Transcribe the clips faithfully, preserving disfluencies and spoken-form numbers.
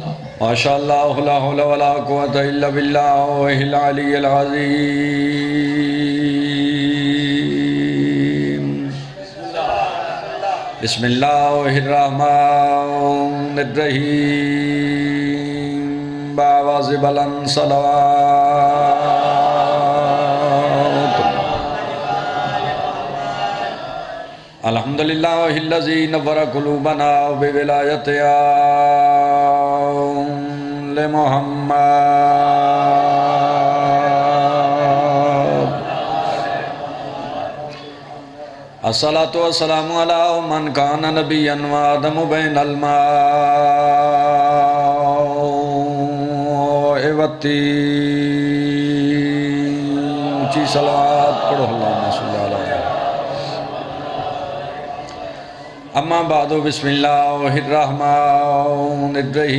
ماشاءاللہ لا حول ولا قوة الا باللہ العلی العظیم بسم اللہ الرحمن الرحیم بآواز بلند صلوات الحمدللہ الذی نور قلوبنا بولایت آل محمد الصلاة والسلام علی من کان نبیا وآدم بین الماء والطین چی صلوات پڑھو اللہم صلی اللہ علیہ اما بعد بسم اللہ الرحمن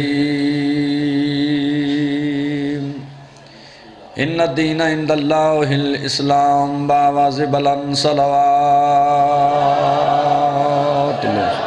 الرحیم ان الدین عند اللہ الاسلام بآواز بلند صلوات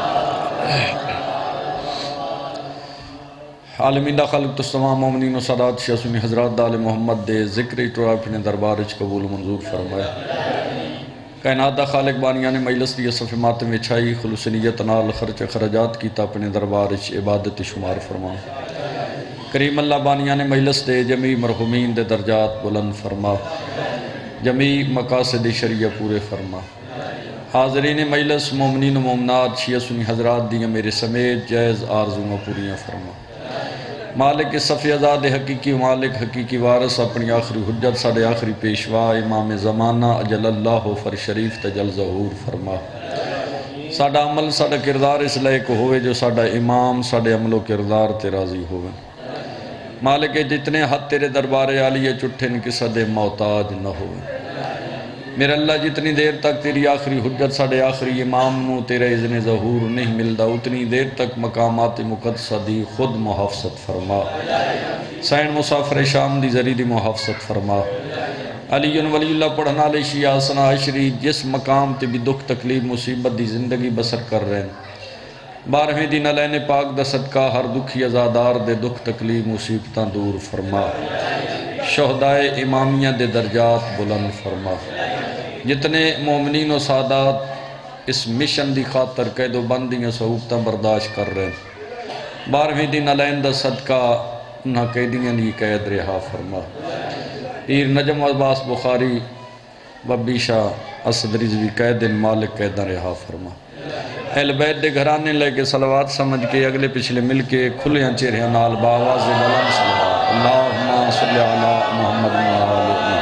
عالمین دا خلق تمام مومنین و سادات شیعہ سنی حضرات دال محمد دے ذکر اٹھرا اپنے دربارچ قبول منظور فرمائے کائنات دا خالق بانیان مجلس دی صف ماتم وچھائی خلوص نیت نال خرچ خرجات کیتا اپنے دربارچ عبادت شمار فرما کریم اللہ بانیان مجلس دے جمی مرحومین دے درجات بلند فرما جمی مقاصد شریعہ پورے فرما حاضرین مجلس مومنین و مومنات شیعہ سنی حضرات دیاں میرے سمیت جائز آرزوں پوریاں فرما مالک صفی ازاد حقیقی و مالک حقیقی وارث اپنی آخری حجت ساڑھے آخری پیشوا امام زمانہ اجل اللہ فر شریف تجل ظہور فرما ساڑھا عمل ساڑھا کردار اس لائق ہوئے جو ساڑھا امام ساڑھے عمل و کردار تے راضی ہوئے مالک جتنے حد تیرے دربار عالیہ چٹھن کی صدے محتاج نہ ہوئے میرے اللہ جتنی دیر تک تیری آخری حجت ساڑھے آخری امام نو تیرے اذن ظہور نہیں ملدا اتنی دیر تک مقامات مقدسہ دی خود محافظت فرما سین مسافر شام دی ذری دی محافظت فرما علی ولی اللہ پڑھنا لے شیعہ سنا عشری جس مقام تے بھی دکھ تکلیف مصیبت دی زندگی بسر کر رہے ہیں بارہویں دن علین پاک دا صدقہ ہر دکھی ازادار دے دکھ تکلیف مصیبتاں دور فرما شہدائے امامیہ دے درجات بلند فرما جتنے مومنین و سادات اس مشن دی خاطر قید و بندیاں صحوبتاں برداشت کر رہے ہیں بارہویں دن علین دا صدقہ انہاں قیدیاں دی قید رہا فرما پیر نجم عباس بخاری ببی شاہ اسد رضوی قید مالک قیدہ رہا فرما اہل بیت دے گھرانے لے کے صلوات سمجھ کے اگلے پچھلے مل کے کھلیاں چہریاں نال باواز بلند صلوات اللہم صلی علی محمد و آل محمد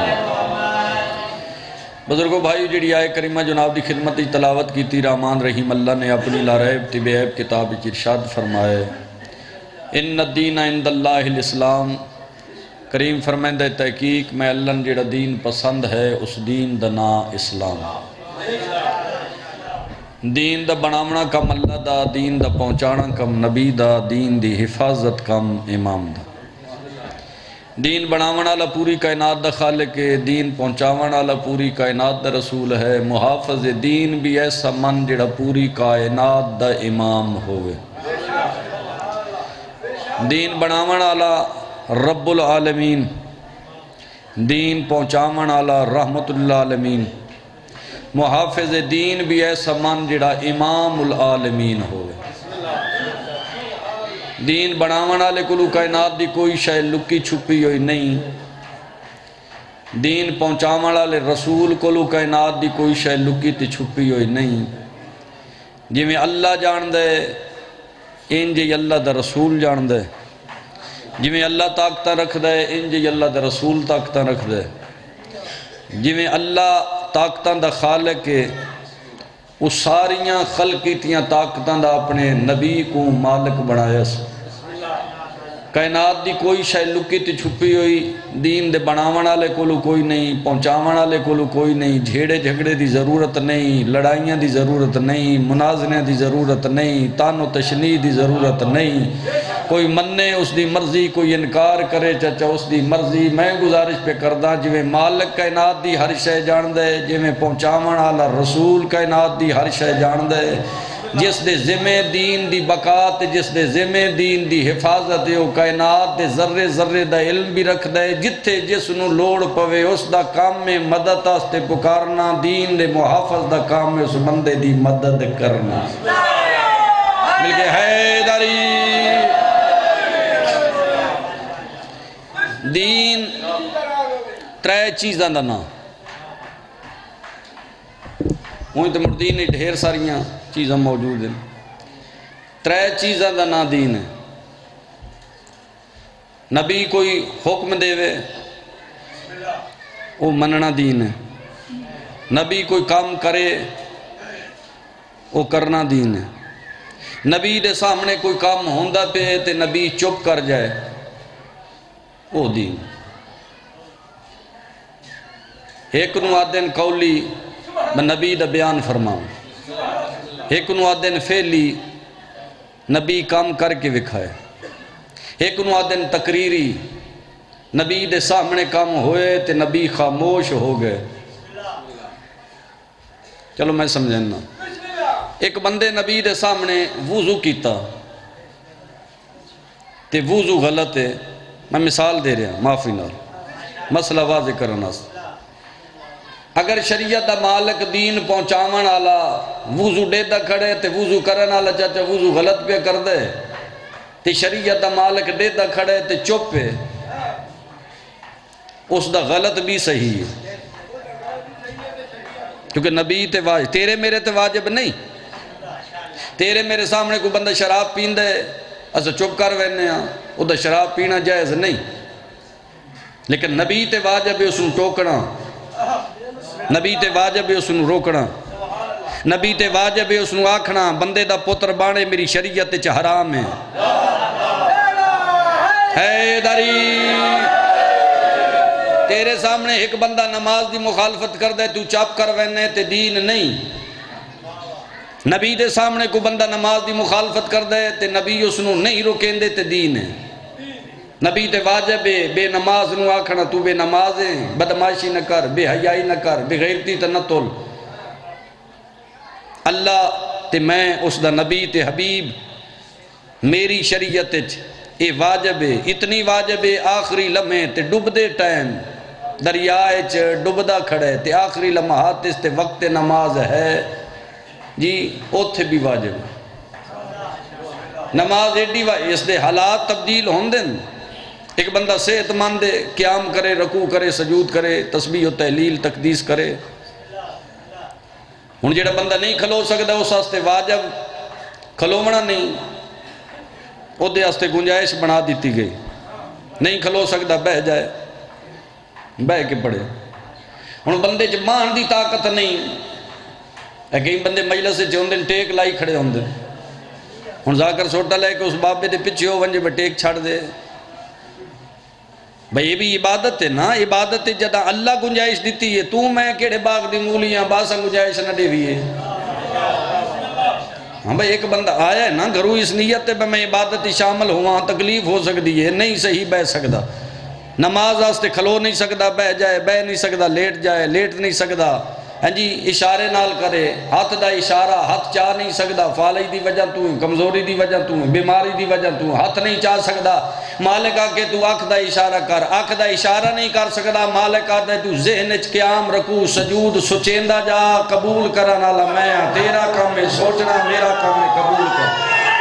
بزرگوں بھائیو جڑی آئے کریمہ جناب دی خدمت تلاوت کی تی رحمان رحیم اللہ نے اپنی لا ریب طب عیب کتاب ارشاد فرمائے ان الدین عند اللہ الاسلام کریم فرمائندہ تحقیق میں اللہ نے جڑا دین پسند ہے اس دین دا نا اسلام دین دا بنامنا کم اللہ دا دین دا پہنچانا کم نبی دا دین دی حفاظت کم امام دا دین بناونا اللہ پوری کائنات دا خالق ہے دین پہنچاونا اللہ پوری کائنات دا رسول ہے محافظ دین بھی ایسا من جڑا پوری کائنات دا امام ہوئے دین بناونا اللہ رب العالمین دین پہنچاونا اللہ رحمت العالمین محافظ دین بھی ایسا من جڑا امام العالمین ہوئے دین بناونا لے کلو کائنات دی کوئی شے لکی چھپی ہوئی نہیں دین پہنچاونا لے رسول کلو کائنات دی کوئی شے لکی تی چھپی ہوئی نہیں جی میں اللہ جان دے انجی اللہ دا رسول جان دے جی میں اللہ طاقتہ رکھ دے انجی اللہ دا رسول طاقتہ رکھ دے جی میں اللہ طاقتاں دا خالق ہے وہ ساریاں خلقیتیاں طاقتاں دا اپنے نبی کو مالک بنایا سا کائنات دی کوئی شے لکی تی چھپی ہوئی دین دے بناونا لے کولو کوئی نہیں پہنچاونا لے کولو کوئی نہیں جھیڑے جھگڑے دی ضرورت نہیں لڑائیاں دی ضرورت نہیں منازنے دی ضرورت نہیں تان و تشنیع دی ضرورت نہیں کوئی مننے اس دی مرضی کوئی انکار کرے چچا اس دی مرضی میں گزارش پہ کردہ جویں مالک کائنات دی ہر شے جان دے جویں پہنچاونا اللہ رسول کائنات دی ہر شے جان دے جس دے ذمہ دین دی بقات جس دے ذمہ دین دی حفاظت او کائنات دے ذرے ذرے دا علم بھی رکھ دے جتھے جس نو لوڑ پوے اس دا کام میں مدد آستے پکارنا دین دے محافظ دا کام میں اس بندے دی مدد کرنا مل کے حیدری دین ترے چیزاں دا نا وہیں تو مردین نے ڈھیر ساریاں چیزاں موجود ہیں ترے چیزاں دا نا دین ہے نبی کوئی حکم دے وے وہ مننا دین ہے نبی کوئی کام کرے وہ کرنا دین ہے نبی دے سامنے کوئی کام ہوندہ پہ تے نبی چپ کر جائے وہ دین ایک نو آدن قولی میں نبی دا بیان فرماؤں ایک نو آدن فیلی نبی کام کر کے وکھائے ایک نو آدن تقریری نبی دے سامنے کام ہوئے تے نبی خاموش ہو گئے چلو میں سمجھنا ایک بندے نبی دے سامنے وضو کیتا تے وضو غلط ہے میں مثال دے رہا معافی نال مسئلہ واضح کرنا اگر شریعت دا مالک دین پہنچاون والا وضو ڈے دا کھڑے تے وضو کرن والا چاچا وضو غلط پہ کر دے تے شریعت دا مالک ڈے دا کھڑے تے چپ پہ اس دا غلط بھی صحیح ہے کیونکہ نبی تے واجب تیرے میرے تے واجب نہیں تیرے میرے سامنے کوئی بندہ شراب پین دے اسا چپ کر وینے ہاں وہ دا شراب پینا جائز نہیں لیکن نبی تے واجب ہے اس نے ٹوکنا نبی تے واجب ہے اس نے روکنا نبی تے واجب ہے اس نے آکھنا بندے دا پتر بانے میری شریعت چ حرام ہے حیدری تیرے سامنے ایک بندہ نماز دی مخالفت کر دے تو چاپ کر وینے تے دین نہیں نبی دے سامنے کو بندہ نماز دی مخالفت کر دے تے نبی اس نو نہیں روکیں دے تے دین ہے نبی تے واجب ہے بے نماز نو آکھنا تو بے نماز ہے بدماشی نہ کر بے حیائی نہ کر بے غیرتی تے نہ تول اللہ تے میں اس دا نبی تے حبیب میری شریعت اے واجب ہے اتنی واجب ہے آخری لمحے تے ڈب دے ٹائم دریائے چ ڈبدا کھڑے تے آخری لمحات اس تے وقت نماز ہے جی اوتھے بھی واجب نماز ایڈی واجب اس دے حالات تبدیل ہون دیں ایک بندہ صحت مند ہے قیام کرے رکوع کرے سجود کرے تسبیح و تحلیل تقدیس کرے ہن جڑا بندہ نہیں کھلو سکدا اس واسطے واجب کھلونا نہیں او دے واسطے گنجائش بنا دیتی گئی نہیں کھلو سکدا بہ جائے بہ کے پڑھے ہن بندے چ مان دی طاقت نہیں اے کئی بندے مجلس سے ہوندے ٹیک لائی کھڑے ہوندے ہن ذاکر سوٹا لے کے اس بابے دے پیچھے ہو ونجے ٹیک چھڑ دے بھئی یہ بھی عبادت ہے نا عبادت ہے جدا اللہ گنجائش دیتی ہے تو میں کیڑے باغ دی مولیاں باسا گنجائش نہ دے بھی ہے ہاں بھئی ایک بندہ آیا ہے نا گھرو اس نیت ہے میں عبادت شامل ہوا تکلیف ہو سکتی ہے نہیں صحیح بہ سکتا نماز آستے کھلو نہیں سکتا بہ جائے بہ نہیں سکتا لیٹ جائے لیٹ نہیں سکتا ہاں جی اشارے نال کرے ہاتھ دا اشارہ ہاتھ چاہ نہیں سکتا فالج دی وجہ تو کمزوری دی وجہ تو بیماری دی وجہ تو ہاتھ نہیں چاہ سکتا مالک آکے تو آنکھ دا اشارہ کر آنکھ دا اشارہ نہیں کر سکتا مالک آدھے تو ذہن اچ قیام رکوع سجود سچیندہ جا قبول کرنا لا میں تیرا کام ہے سوچنا میرا کام ہے قبول کر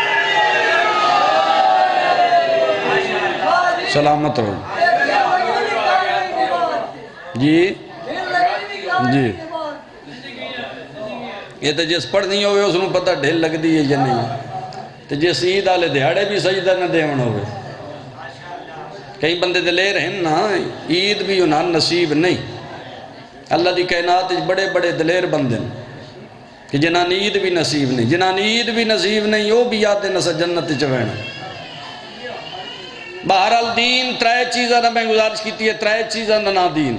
سلامت رہو جی جی یہ تو جس پڑھ نہیں ہوئے اس نے پتہ ڈھیل لگ دی ہے یا نہیں تو جس عید آلے دیہڑے بھی سجدہ نہ دیون ہوئے کئی بندے دے لے رہے ہیں نا عید بھی انہاں نصیب نہیں اللہ دی کائنات بڑے بڑے دلیر بندے کہ جنہاں عید بھی نصیب نہیں جنہاں عید بھی نصیب نہیں وہ بھی یاد نسا جنت چوینا بہرحال دین ترائے چیزاں نہ میں گزارش کیتی ہے ترائے چیزاں نہ دین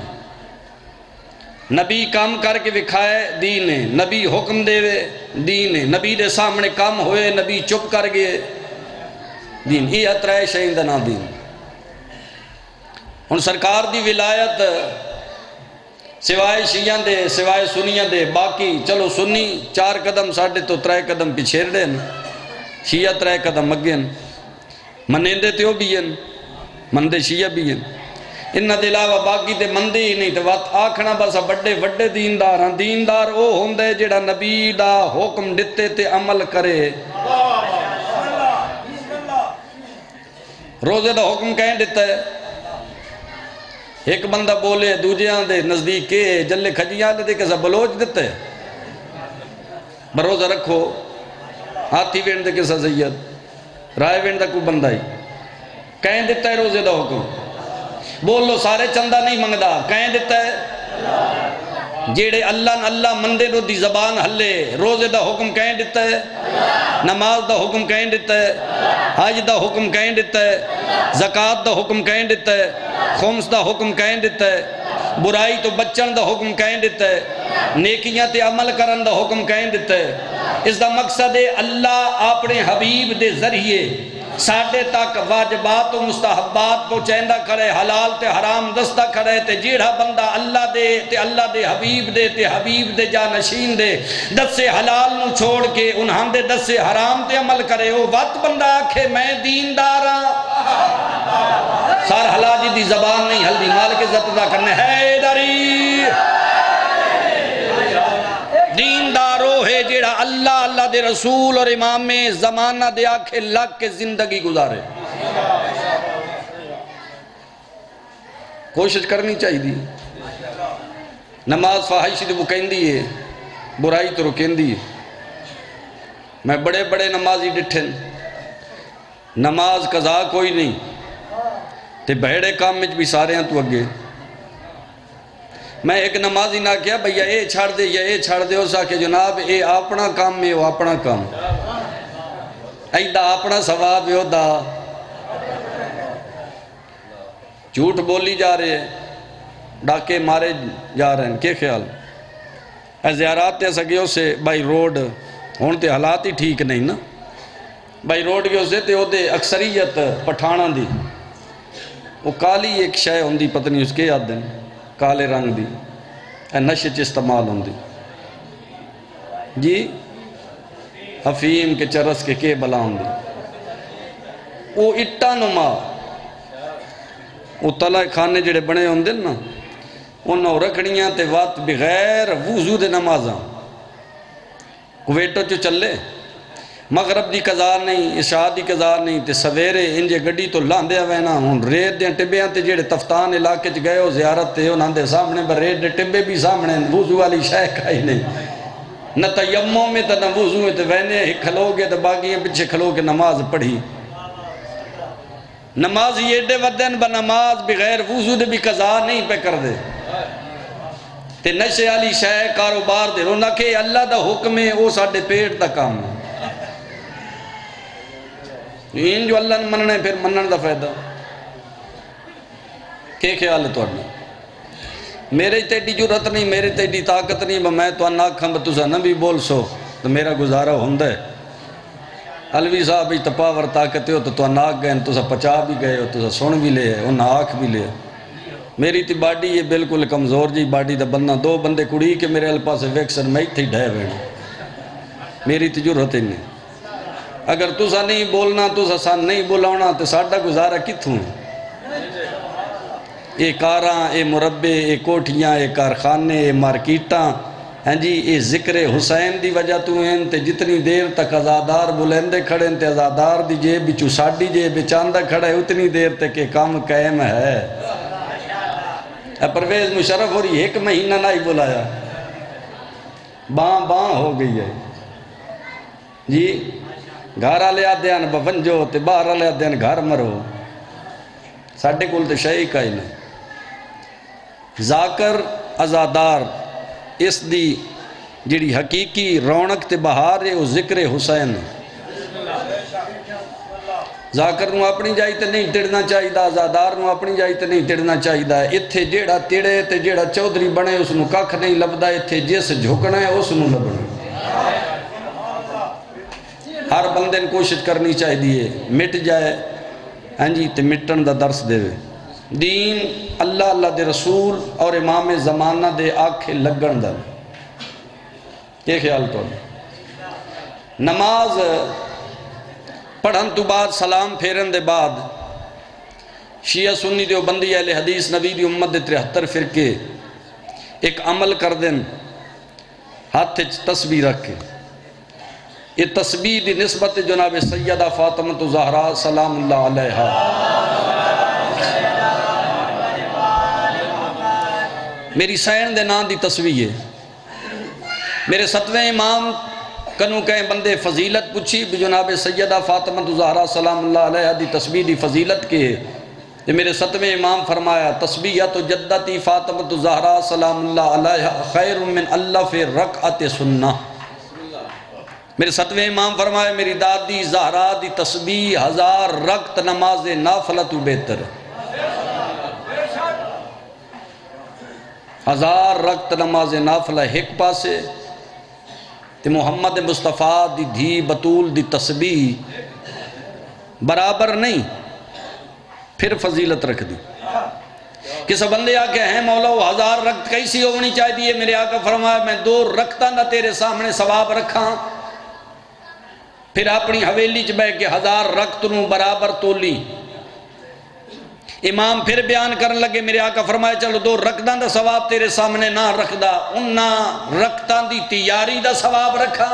نبی کام کر کے وکھائے دین ہے نبی حکم دے دین ہے نبی دے سامنے کام ہوئے نبی چپ کر گئے دین یہ ترائے شہین دنا دین ان سرکار دی ولایت سوائے شیعہ دے سوائے سنیاں دے باقی چلو سنی چار قدم ساڑھے تو ترائے قدم پیچھے رہے ہیں، شیعہ ترائے قدم اگے ہیں، منیندے تے وہ بھی ہیں، مندے شیعہ بھی ہیں، انہاں دے علاوہ باقی تے مندے ہی نہیں تے وقت آکھنا بس بڑے بڑے دیندار ہیں۔ دیندار او ہوندے جڑا نبی دا حکم دتے تے عمل کرے۔ روزے دا حکم کہیں دیتا ہے، ایک بندہ بولے دوجیاں دے نزدیک کے جلے کھجیاں دے کسا بلوچ دیتا ہے، بروزہ رکھو ہاتھی وین دے کسا زید رائے وین دا کو بندہ ہی کہیں دیتا ہے روزے دا حکم۔ بول لو سارے چندہ نہیں منگدا، کہیں دیتا ہے جیڑے اللہ اللہ مندے نو دی زبان ہلے۔ روزے دا حکم کہیں دیتا ہے، نماز دا حکم کہیں دیتا ہے، حج دا حکم کہیں دیتا ہے، زکاة دا حکم کہیں دیتا ہے، خمس دا حکم کہیں دیتا ہے، برائی تو بچن دا حکم کہیں دیتا ہے، نیکیاں تے عمل کرن دا حکم کہیں دیتا ہے۔ اس دا مقصد ہے اللہ اپنے حبیب دے ذریعے ساڑھے تک واجبات و مستحبات پہنچائندہ کرے، حلال تے حرام دستہ کرے، تے جیڑا بندہ اللہ دے تے اللہ دے حبیب دے تے حبیب دے جانشین دے دس سے حلال نو چھوڑ کے انہاں دے دس سے حرام تے عمل کرے، وہ وقت بندہ آکھے میں دیندارا سار حلال جی دی زبان نہیں ہلدی مالک عزت دا کرنے ہے داری دیندارو ہے جیڑا اللہ اللہ دے رسول اور امام میں زمانہ دے آکھے لگ کے زندگی گزارے۔ کوشش کرنی چاہیے دی، نماز فاحشی دے بکیندی ہے، برائی تو رکیندی ہے۔ میں بڑے بڑے نمازی ڈٹھن، نماز قضا کوئی نہیں تے بہڑے کام میں بھی سارے ہیں تو اگے۔ میں ایک نمازی نہ کیا بھئیا اے چھاڑ دے یا اے چھاڑ دے، ہو سا کہ جناب اے اپنا کام میں وہ اپنا کام ایدہ اپنا ثواب ہے دا جھوٹ بولی جا رہے ہیں، ڈاکے مارے جا رہے ہیں، کیا خیال اے زیارات تے سگیوں سے بائی روڈ ہونتے حالات ہی ٹھیک نہیں نا، بائی روڈ کے اسے تے ہو دے اکثریت پٹھانا دی وہ کالی ایک شے ہوندی پتہ نہیں اس کے یاد دیں کالے رنگ دی اے نشے چ استعمال ہوندی جی حفیم کے چرس کے کے بلا ہوندی وہ اٹا نما وہ تلہ کھانے جڑے بنے ہوندے نا انہوں رکھڑیاں تے وقت بغیر وضو دے نمازاں کویٹو چو چلے مغرب دی قضا نہیں عشاء دی قضا نہیں تے سویرے انجے گڑی تو لاندے وینا ہون ریت دیں ٹبیاں تے جیڑے تفتان علاقے چ گئے ہو زیارت تے انہاں دے سامنے پر ریت دے ٹبے بھی سامنے وضو والی شے کھائی نہیں نہ تیمم میں تے نہ وضو میں تے وینے ہی کھلو گے تے باقی پیچھے کھلو کے نماز پڑھی نماز یہ دے ودن با نماز بغیر وضو دے بھی قضا نہیں پہ کر دے تے نشے والی شے کاروبار دے رو نہ کہ اللہ دا حکم ہے وہ ساڈے پیٹ دا کام ہے ان جو اللہ نے مننے پھر منن دا فائدہ کہ خیال ہے تو اڈنا میرے تیڈی جرت نہیں میرے تیڈی طاقت نہیں میں تو اناک ہم تُسا نبی بول سو تو میرا گزارہ ہوندہ ہے علوی صاحب ہی تپاور طاقت ہو تو تو اناک گئے تُسا پچا بھی گئے ہو تُسا سن بھی لے ان آنکھ بھی لے میری تی باڈی یہ بالکل کمزور جی باڈی دا بندہ دو بندے کڑی کے میرے الپاس ویکسن میں تھی ڈھے وینا میری تی جرت ہی نہیں اگر تُسا نہیں بولنا تُسا سان نہیں بولاونا تو ساڑھا گزارہ کتھوں اے کاراں اے مربے اے کوٹھیاں اے کارخانے اے مارکیٹاں ہیں جی اے ذکر حسین دی وجہ تو ہیں تے جتنی دیر تک ازادار بلندے کھڑے ہیں تے ازادار دی جے بچو ساڑھی جے بچاندہ کھڑے اتنی دیر تک کہ کام قائم ہے اے پرویز مشرف ہو رہی ایک مہینہ نہ ہی بلایا باں باں ہو گئی ہے جی گھارا لے آدھے ہیں بونجو تے باہرہ لے آدھے ہیں گھر مرو ساڑھے کول تے شئی کا ہی نہیں ذاکر ازادار اس دی جڑی حقیقی رونق تے بہار ہے وہ ذکر حسین ذاکر نو اپنی جائی تے نہیں تڑنا چاہی دا ازادار نو اپنی جائی تے نہیں تڑنا چاہی دا اتھے جیڑا تڑے تے جیڑا چودری بنے اس نو ککھ نہیں لبدا اتھے جس جھکنا ہے اس نو لبنا ہر بندے نے کوشش کرنی چاہی دیئے مٹ جائے ہاں جی تے مٹن دا درس دے دین اللہ اللہ دے رسول اور امام زمانہ دے آکھے لگن دن. یہ خیال تو نماز پڑھن تو بعد سلام پھیرن دے بعد شیعہ سنی دیوبندی اہل حدیث نبی دی امت دے ترہتر فرقے ایک عمل کر دن ہاتھ تسبیح رکھ کے. یہ تسبیح دی نسبت جناب سیدہ فاطمہ زہرا سلام اللہ علیہا. میری سین دے نام دی تسبیح ہے. میرے ستویں امام کنو کہیں بندے فضیلت پوچھی بھی جناب سیدہ فاطمہ زہرا سلام اللہ علیہا دی تسبیح دی فضیلت کے ہے. یہ میرے ستویں امام فرمایا تسبیحت جدتی فاطمہ زہرا سلام اللہ علیہا خیر من الف رکعت سنہ. میرے ستویں امام فرمایا میری دادی زہرا دی تسبیح ہزار رکعت نماز نافلہ تو بہتر. ہزار رکعت نماز نافلہ ایک پاسے تے محمد مصطفیٰ دی دھی بطول دی تسبیح برابر نہیں پھر فضیلت رکھ دی. کسی بندے آکے ہیں مولا وہ ہزار رکعت کیسی ہونی چاہی دیئے. میرے آقا فرمایا میں دو رکعتاں نہ تیرے سامنے ثواب رکھاں پھر اپنی حویلی چ بے کے ہزار رکعت نو برابر تولی. امام پھر بیان کرن لگے میرے آقا فرمائے چلو دو رکعتاں دا ثواب تیرے سامنے نہ رکھدا انہاں رکعتاں دی تیاری دا ثواب رکھا.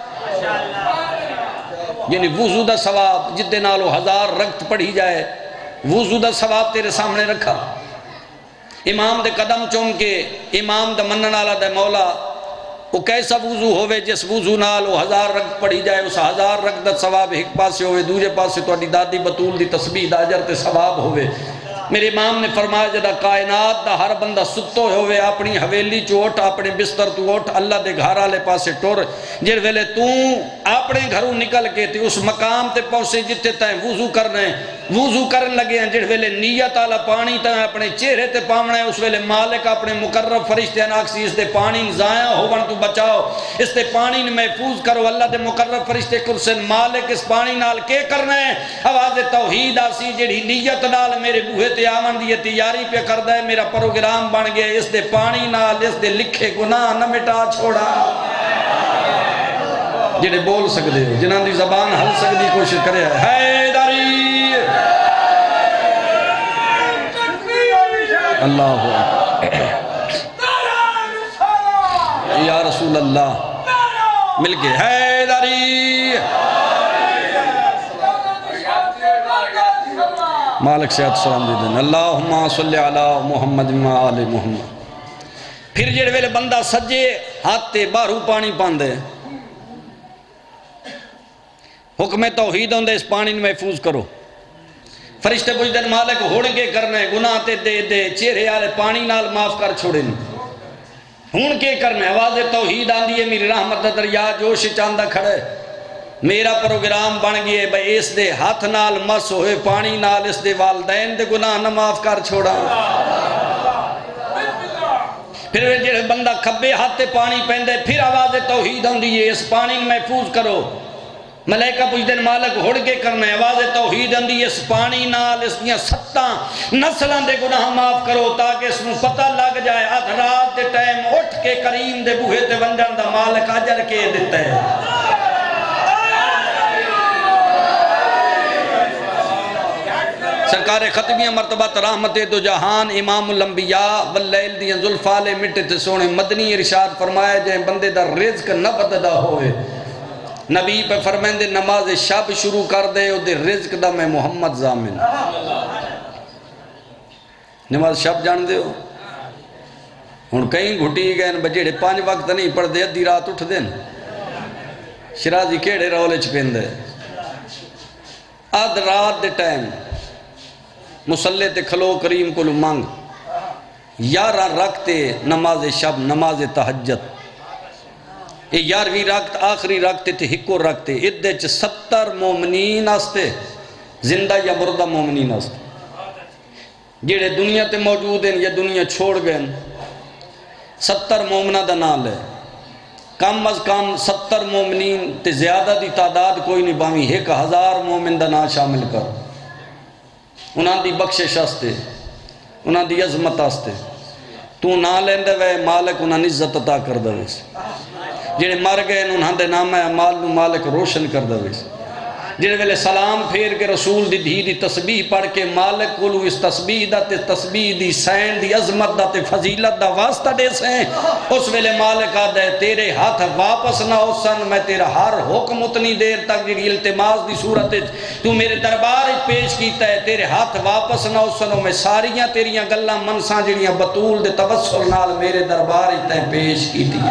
یعنی وضو دا ثواب جدے نالو ہزار رکعت پڑھی جائے وضو دا ثواب تیرے سامنے رکھا. امام دے قدم چوم کے امام دا منن والا دے مولا وہ کیسا وضو ہوئے جس وضو نال وہ ہزار رکعت پڑھی جائے اس ہزار رکعت دا ثواب ایک پاسے ہوئے دوسرے پاسے تو اڈی دادی بطول دی تسبیح دا اجر تے ثواب ہوئے. میرے امام نے فرمایا جدا کائنات دا ہر بندہ ستو ہوئے اپنی حویلی چوٹ اپنے بستر تو اوٹ اللہ دے گھارا لے پاسے ٹور جر ویلے تو اپنے گھروں نکل کے تے اس مقام تے پہنچے جتے تائیں وضو کرنے وضو کرن لگے ہیں جر ویلے نیت آلا پانی تائیں اپنے چہرے تے پامنے اس ویلے مالک اپنے مقرب فرشتے اناکسی اس دے پانی زائیں ہوون تو بچاؤ اس دے پانی محفوظ کرو. اللہ دے مقرب فرشتے کرسن مالک اس پانی نال کے کرنے آواز توحید آسی جڑی نیت نال میرے بوہے تے آمن دیئے تیاری پہ کردہ ہے میرا پروگرام بن گیا اس دے پانی نال اس دے لکھے گناہ نہ مٹا چھوڑا. جنہیں بول سکتے ہو جنہاں دی زبان حل سکتی کوشش کرے حیدری اللہ یا رسول اللہ مل کے حیدری مالک صحت سلام دے دیں اللہم صلی علی محمد و آل محمد. پھر جڑے ویلے بندہ سجے ہاتھے باہرو پانی پاندے حکم توحید ہوندے اس پانی محفوظ کرو. فرشتے پوچھ دن مالک ہوڑ کے کرنے گناہ تے دے دے چہرے آلے پانی نال معاف کر چھوڑے ہون کے کرنے آواز توحید آن دیئے میری رحمت دریا جوش چاندہ کھڑے میرا پروگرام بن گئے بھئی اس دے ہاتھ نال مس ہوئے پانی نال اس دے والدین دے گناہ نہ معاف کر چھوڑا. پھر جڑے بندہ کھبے ہاتھے پانی پہندے پھر آواز توحید آن دیئے اس پانی محفوظ کرو. ملائکہ پوچھ دن مالک ہوڑ کے کرنے آواز توحید آن دیئے اس پانی نال اس دیا ستاں نسلان دے گناہ معاف کرو تاکہ اس میں پتہ لگ جائے آدھ رات دے ٹائم اٹھ کے کریم دے بوہے دے ونڈن دا مالک اجر کے دیتا ہے. سرکار ختمیہ مرتبہ رحمت دو جہان امام الانبیاء واللیل دیاں ذوالفالے مٹے تے سونے مدنی ارشاد فرمایا جائے بندے دا رزق نہ بددا ہوئے. نبی پہ فرمائیں دے نماز شب شروع کر دے او دے رزق دا میں محمد زامن. نماز شب جان دے ہو ہن کہیں گھٹی گئے بجیڑے پانچ وقت نہیں پڑھ دے ادھی رات اٹھ دین شرازی کیڑے رولے چپین دے آدھ رات دے ٹائم مسلح تے کھلو کریم کو مانگ یارہ رکھتے نماز شب نماز تہجد یہ یارویں رکھت آخری رکھتے تھے ہکو رکھتے ادھے چھ ستر مومنین آستے زندہ یا مردہ مومنین آستے جیڑے دنیا تے موجود ہیں یا دنیا چھوڑ گئے ستر مومنہ دا نال ہے کم از کم ستر مومنین تے زیادہ دی تعداد کوئی نہیں باویں ایک ہزار مومن دا نا شامل کر انہاں دی بخشش آستے انہاں دی عظمت آستے تو نہ لیندے وے مالک انہاں عزت عطا کر دے ویسے جنہیں مر گئے انہاں دے نام اعمال نو مالک روشن کر دے ویسے جنہیں ویلے سلام پھیر کے رسول دی دھی دی تسبیح پڑھ کے مالک کولو اس تسبیح دا تے تسبیح دی سین دی عظمت دا تے فضیلت دا واسطہ دے سیں اس ویلے مالک آدھے تیرے ہاتھ واپس نہ ہو سن میں تیرا ہر حکم اتنی دیر تک جی التماس دی صورت تو میرے دربار پیش کیتا ہے تیرے ہاتھ واپس نہ ہو سنو میں ساریاں تیریاں گلاں منساں جڑیاں بطول دے توسل نال میرے دربار تے پیش کیتی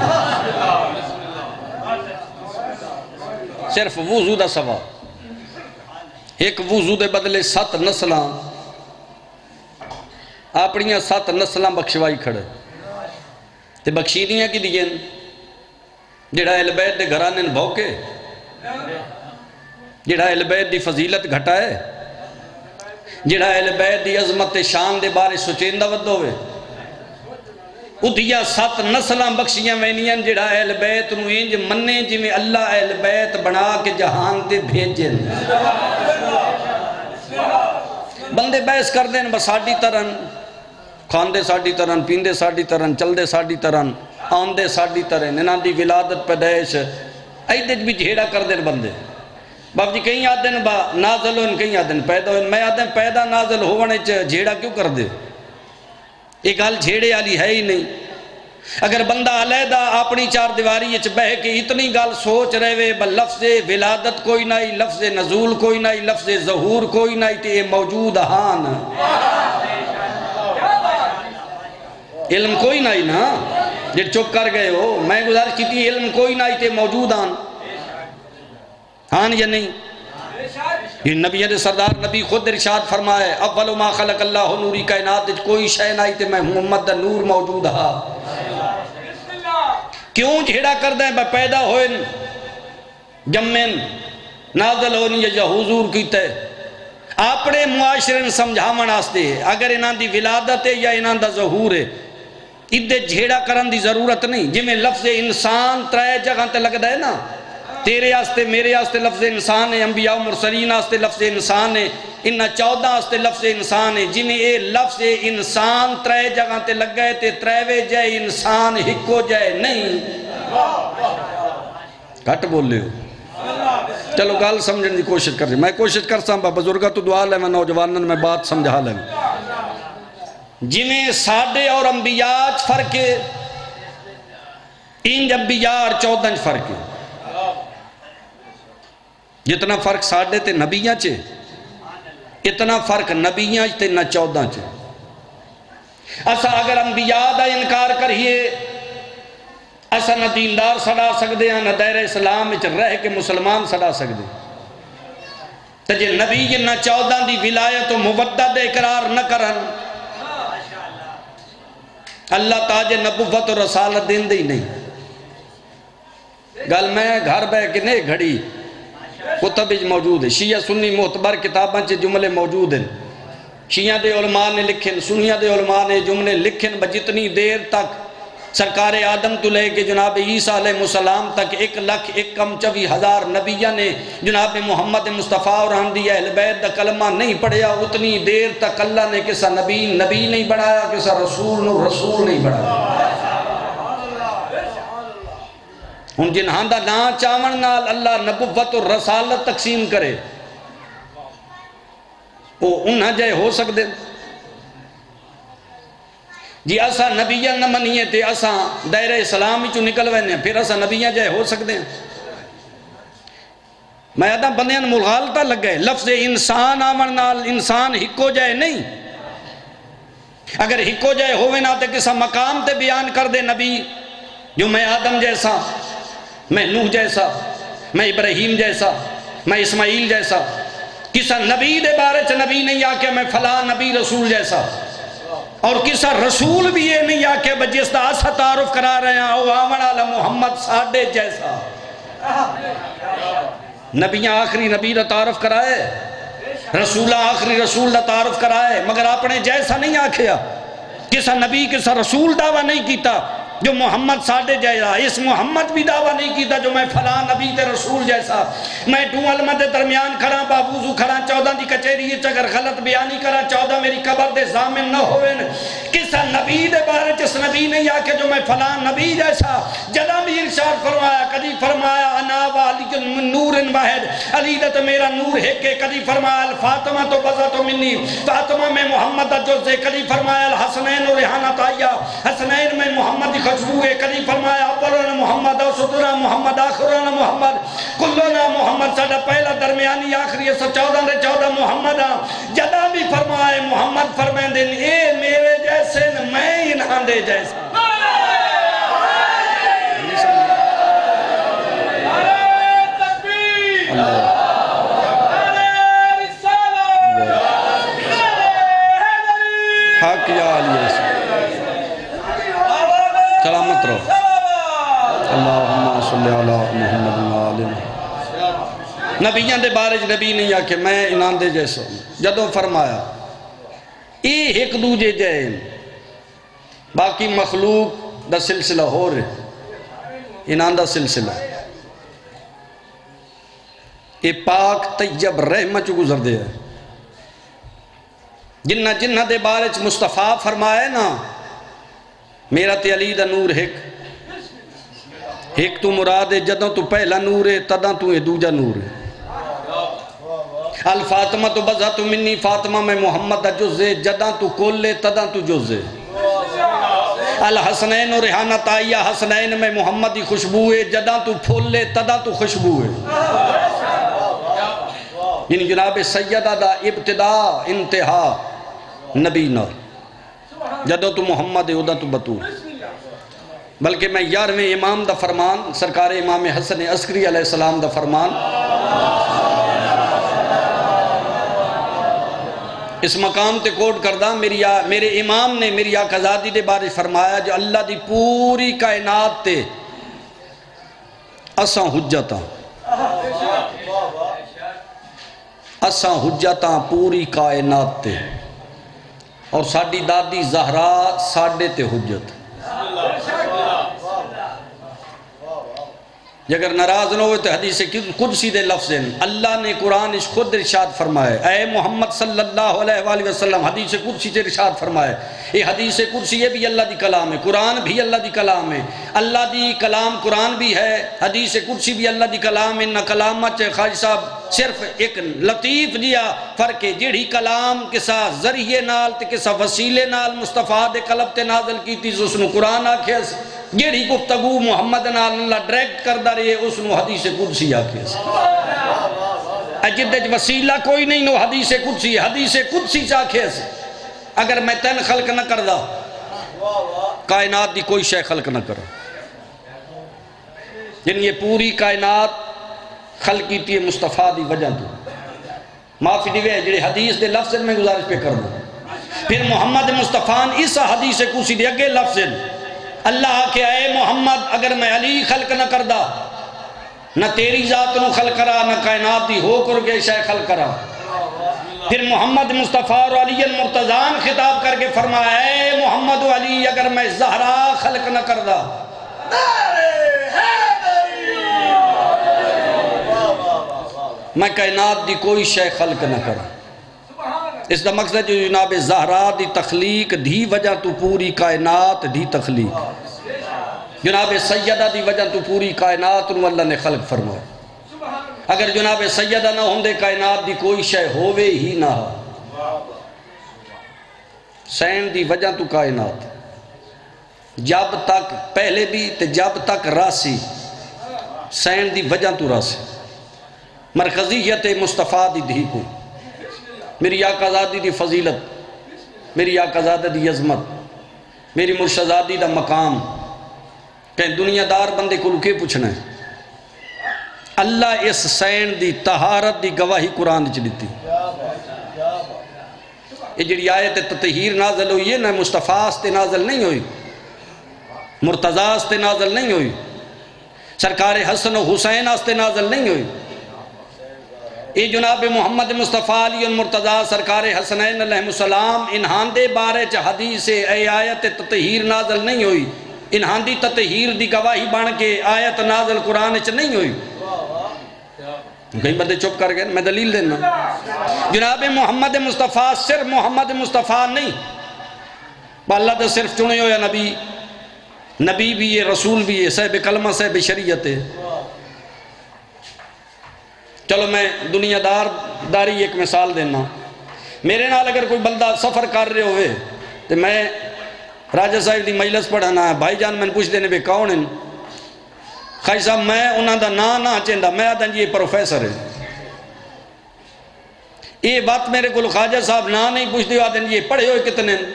صرف وضو دا سوا ایک وضو دے بدلے سات نسلاں اپنیاں سات نسلاں بخشوائی کھڑے تے بخشیدیاں کی دیئے جڑا اہل بیت دے گھرانے بھوکے جڑا اہل بیت دی فضیلت گھٹائے جڑا اہل بیت دی عظمت شان دے بارے سچیندہ ود ہوئے ادھیا سات نسلاں بخشیاں وینیاں جڑا اہل بیت نو انج مننے جی میں اللہ اہل بیت بنا کے جہان دے بھیجن بندے بحث کر دیں بس ساڑی ترن کھاندے ساڑی ترن پیندے ساڑی ترن چل دے ساڑی ترن آندے ساڑی ترن انہاں دی ولادت پیدائش ایدے بھی جھیڑا کر دیں بندے باپ جی کہیں آدھیں با نازل ہوئن کہیں آدھیں پیدا ہوئن میں آدھیں پیدا نازل ہونے جھیڑا کیوں کر دے ایک حال جھیڑے آلی ہے ہی نہیں اگر بندہ علیحدہ اپنی چار دیواری اچھ بہ کے اتنی گال سوچ رہے وے بل لفظ ولادت کوئی نہیں لفظ نزول کوئی نہیں لفظ ظہور کوئی نہیں تے موجود ہان علم کوئی نہیں نا جب چپ کر گئے ہو میں گزارش کی تھی علم کوئی نہیں تے موجود ہان ہان یا نہیں یہ نبی نے سردار نبی خود ارشاد فرمائے اول ما خلق اللہ نوری کائنات کوئی شے نہیں تے میں محمد دا نور موجود ہا کیوں جھیڑا کر دیں میں پیدا ہوئن جمین نازل ہونی یا حضور کیتے اپنے معاشرن سمجھامن آستے اگر انہاں دی ولادت ہے یا انہاں دا ظہور ہے ادھے جھیڑا کرن دی ضرورت نہیں جی میں لفظ انسان ترائے جگہ تے لگ دائے نا تیرے آستے میرے آستے لفظ انسان ہے انبیاء و مرسلین آستے لفظ انسان ہے انہا چودہ آستے لفظ انسان ہے جنہیں اے لفظ انسان ترائے جگہ تے لگ گئے تے ترائے جائے انسان ہکو جائے نہیں کٹ بول لے ہو چلو گال سمجھنے دی کوشش کر رہی میں کوشش کر سامبا بزرگا تو دعا لے میں نوجوانن میں بات سمجھا لیں جنہیں ساڑھے اور انبیاء فرق ہے انج انبیاء اور چودہ فرق ہے جتنا فرق ساڑھے تے نبیاں چے اتنا فرق نبیاں تے نہ چودہ چے اسا اگر انبیاء دا انکار کریے اسا نہ دیندار سڑا سکتے ہیں نہ دائر اسلام اچھ رہ کے مسلمان سڑا سکتے تو جے نبی نہ چودہ دی ولایت و مودت اقرار نہ کرن اللہ تاج نبوت و رسالت دین دی نہیں گل میں گھر بے کے نہیں گھڑی کتب موجود ہے شیعہ سنی معتبر کتاباں چے جملے موجود ہیں شیعہ دے علماء نے لکھن سنیہ دے علماء نے جملے لکھن بجتنی دیر تک سرکار آدم تو لے کے جناب عیسیٰ علیہ السلام تک ایک لکھ ایک کم چوی ہزار نبیہ نے جناب محمد مصطفیٰ اور حمدی اہل بیت دا کلمہ نہیں پڑھیا اتنی دیر تک اللہ نے کسا نبی نبی نہیں بڑھایا کسا رسول نو رسول نہیں بڑھایا ان جنہاں دا نا چاون نال اللہ نبوت اور رسالت تقسیم کرے وہ انہاں جائے ہو سکتے جی اسا نبیہ نہ منیے تے اسا دائرہ اسلامی چو نکل وینے پھر اسا نبیہ جائے ہو سکتے ہیں میں ادھا بندیاں مغالطہ لگ گئے لفظ انسان آمن نال انسان ہکو جائے نہیں اگر ہکو جائے ہوئے نہ تے کسا مقام تے بیان کر دے نبی جو میں آدم جیسا میں نوح جیسا میں ابراہیم جیسا میں اسماعیل جیسا کسا نبی دے بارے چا نبی نہیں آکے میں فلاں نبی رسول جیسا اور کسا رسول بھی یہ نہیں آکے بجیس دا اسا تعارف کرا رہے ہیں او آمن علی محمد ساڑھے جیسا نبیاں آخری نبی دا تعارف کرائے رسولہ آخری رسول دا تعارف کرائے مگر اپنے جیسا نہیں آکھیا کسا نبی کسا رسول دعویٰ نہیں کیتا جو محمد ساڑھے جائزہ اس محمد بھی دعویٰ نہیں کیتا جو میں فلاں نبی تے رسول جیسا میں ٹوں علمہ دے درمیان کھڑا بابوزو کھڑا چودہ دی کچھری اگر غلط بیانی کرا چودہ میری قبر دے زامن نہ ہوئے کسا نبی دے بارے جس نبی نہیں آکے جو میں فلاں نبی جیسا جدہ بھی ارشاد فرمایا کدی فرمایا انا والی نور واحد علی دت میرا نور ہے کہ کدی فرمایا الفاطمہ تو بزا تو منی فاطمہ میں محمد جزے کدی فرمایا الحسنین و ریحانہ تائیہ حسنین میں محمد خوشبو ہے کدی فرمایا اولنا محمد و سترہ محمد آخرنا محمد کلنا محمد ساڑھا پہلا درمیانی آخری سا چودہ دے چودہ محمد جدہ بھی فرمائے محمد فرمائے دن اے میرے جیسے میں انہاں دے جیسا حق یا علیہ سلامت رہو اللہم صلی علی محمد وآلہ نبیان دے بارے نبی نہیں آکے میں انہاں دے جیسا جدو فرمایا اے ایک دوجے جائیں باقی مخلوق دا سلسلہ ہو رہے انہاں دا سلسلہ اے پاک طیب رحمت چو گزر دے ہے جنہ جنہ دے بارے مصطفیٰ فرمائے نا میرا تے علی دا نور ایک ایک تو مراد ہے جدوں تو پہلا نور ہے تداں تو یہ دوجہ نور ہے الفاطمہ تو بزا تو منی فاطمہ میں محمد دا جز ہے جداں تو کل ہے تداں تو جز ہے الحسنین و ریحانہ تائیہ حسنین میں محمد دی خوشبو ہے جداں تو پھول ہے تداں تو خوشبو ہے یعنی جناب سیدہ دا ابتدا انتہا نبی نار جدو تو محمد ہے ادا تو بطور بلکہ میں یارویں امام دا فرمان سرکار امام حسن عسکری علیہ السلام دا فرمان اس مقام تے کوٹ کردہ میری میرے امام نے میری آقازادی دے بارے فرمایا جو اللہ دی پوری کائنات تے اساں حجتاں اساں حجتاں پوری کائنات تے اور ساڑی دادی زہرا ساڑے تے حجت اگر ناراض نہ ہوئے تو حدیث قدسی دے لفظ ہیں اللہ نے قرآن اس خود ارشاد فرمائے اے محمد صلی اللہ علیہ وآلہ وسلم حدیث قدسی سے ارشاد فرمائے یہ حدیث قدسی یہ بھی اللہ دی کلام ہے قرآن بھی اللہ دی کلام ہے اللہ دی کلام قرآن بھی ہے حدیث قدسی بھی اللہ دی کلام ہے نہ کلامت خواجہ صاحب صرف ایک لطیف جیا فرق ہے جیڑی کلام کسا ذریعے نال تے کسا وسیلے نال مصطفیٰ دے قلب تے نازل کی تھی اس نے قرآن آکھے جیڑی گفتگو محمد نال اللہ ڈریکٹ کردہ رہے اس نے حدیث قدسی آکھے اجدج وسیلہ کوئی نہیں نو حدیث قدسی حدیث قدسی چاکھے اگر میں تین خلق نہ کردہ کائنات دی کوئی شے خلق نہ کرا جن یہ پوری کائنات خلقی تھی مصطفیٰ دی وجہ تو معافی دیوے جڑے حدیث دے لفظ میں گزارش پہ کرنا پھر محمد مصطفیٰ اس حدیث قدسی دے اگے لفظ اللہ کہ اے محمد اگر میں علی خلق نہ کردہ نہ تیری ذات نو خلق کرا نہ کائنات دی ہو کر کے شے خلق کرا پھر محمد مصطفیٰ اور علی المرتضان خطاب کر کے فرمایا اے محمد و علی اگر میں زہرا خلق نہ کردہ میں کائنات دی کوئی شے خلق نہ کرا اس دا مقصد جو جناب زہرا دی تخلیق دی وجہ تو پوری کائنات دی تخلیق جناب سیدہ دی وجہ تو پوری کائنات نو اللہ نے خلق فرمایا اگر جناب سیدہ نہ ہوں دے کائنات دی کوئی شے ہووے ہی نہ سین دی وجہ تو کائنات جب تک پہلے بھی تے جب تک راسی سین دی وجہ تو راسی مرکزیت مصطفیٰ دی دھی کو میری آقازادی دی فضیلت میری آقازادی دی عظمت میری مرشدزادی دا مقام کہیں دنیا دار بندے کو لکے پوچھنا ہے اللہ اس سین دی طہارت دی گواہی قرآن چ دیتی یہ جڑی آیت تطہیر نازل ہوئی ہے نا مصطفیٰ سے نازل نہیں ہوئی مرتضیٰ سے نازل نہیں ہوئی سرکار حسن و حسین سے نازل نہیں ہوئی یہ جناب محمد مصطفیٰ علی المرتضیٰ سرکار حسنین علیہ السلام انہاں دے بارے چا حدیث اے آیت تطہیر نازل نہیں ہوئی انہاں دی تطہیر دی گواہی بن کے آیت نازل قرآن وچ نہیں ہوئی. کئی بندے چپ کر گئے. میں دلیل دینا. جناب محمد مصطفیٰ صرف محمد مصطفیٰ نہیں، اللہ تو صرف چنے ہویا نبی نبی بھی ہے، رسول بھی ہے، صاحب کلمہ صاحب شریعت ہے. چلو میں دنیا دار داری ایک مثال دینا. میرے نال اگر کوئی بندہ سفر کر رہے ہوئے تو میں راجہ صاحب دی مجلس پڑھانا ہے، بھائی جان میں پوچھ دینے بے کون ہیں؟ خائی صاحب میں انہاں دا نا نا چاہتا، میں آدھا جی یہ پروفیسر ہے. یہ بات میرے کو خواجہ صاحب نا نہیں پوچھ دیو، آدھا جی یہ پڑھے ہوئے کتنے ہیں؟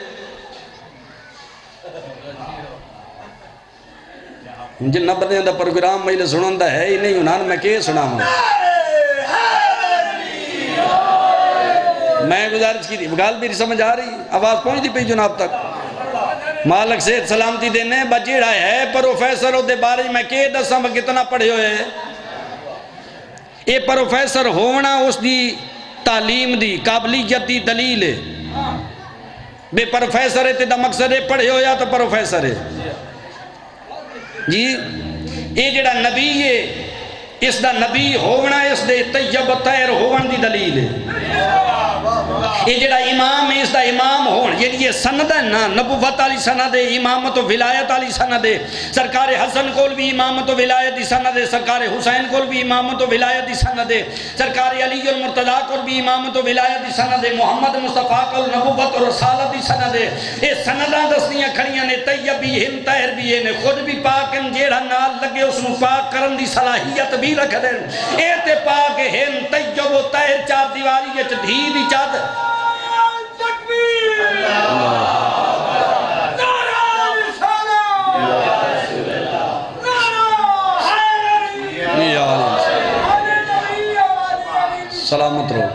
جنہ بندے دا پروگرام مجلس سنن دا ہے ہی نہیں انہاں میں کہ سنا ہوں. میں گزارش کی تھی، گال بھی سمجھ آ رہی، آواز پہنچ دی پئی جناب تک. مالک سے سلامتی دینے بجیڑا ہے پروفیسر دے بارے میں کہ دساں میں کتنا پڑھے ہوئے. اے پروفیسر ہونا اس دی تعلیم دی قابلیت دی دلیل ہے. بے پروفیسر ہے تے مقصد ہے پڑھے ہویا تو پروفیسر ہے. جی اے جڑا نبی ہے اس دا نبی ہونا اس دے طیب و طاہر ہون دی دلیل ہے. یہ جڑا امام ہے اس دا امام ہون، یہ سند ہے نا، نبوت علی سند ہے، امامت و ولایت علی سند ہے. سرکار حسن کول بھی امامت و ولایت دی سند ہے، سرکار حسین کول بھی امامت و ولایت دی سند ہے، سرکار علی المرتضیٰ کول بھی امامت و ولایت دی سند ہے، محمد مصطفیٰ کول نبوت و رسالت دی سند ہے. یہ سنداں دستیاں کھڑیاں نے، طیب بھی ہیں، طاہر بھی ہیں، خود بھی پاک ہیں، جیڑا نال لگے اس ਨੂੰ پاک کرن دی صلاحیت بھی رکھ دیں. اے تے پاک ہیں، طیب و طاہر چار دیواری وچ دھی دی چادر. سلامت رہو.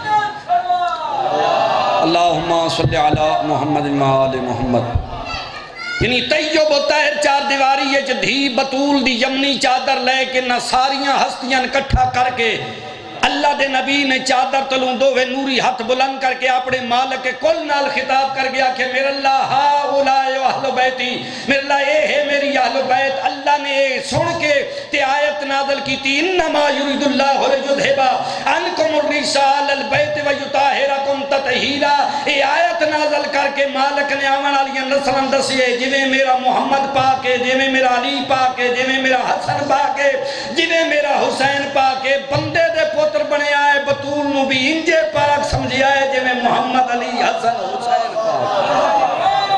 اللہم صلی علی محمد وآل محمد. یعنی طیب و طاہر چار دیواری ہے دھی بطول دی یمنی چادر لے کے نہ ساریاں ہستیاں کٹھا کر کے اللہ دے نبی نے چادر تلوں دووے نوری ہاتھ بلند کر کے اپنے مالک کے کل نال خطاب کر گیا کہ میرے اللہ ہا اولائے اہل بیتی، میرے اللہ اے ہے میری اہل بیت. اللہ نے سن کے تے آیت نازل کی تھی انما یرید اللہ لیذھب عنکم الرجس اہل البیت ویطہرکم تطہیرا. اے آیت نازل کر کے مالک نے آون والیاں نسلاں دسیے جویں میرا محمد پاک ہے، جویں میرا علی پاک ہے، جویں میرا حسن پاک ہے، جویں میرا حسین پاک ہے. بندے دے پتر بنے آئے بطول نو بھی انجے پاک سمجھے آئے جے میں محمد علی حسن حسین پاک.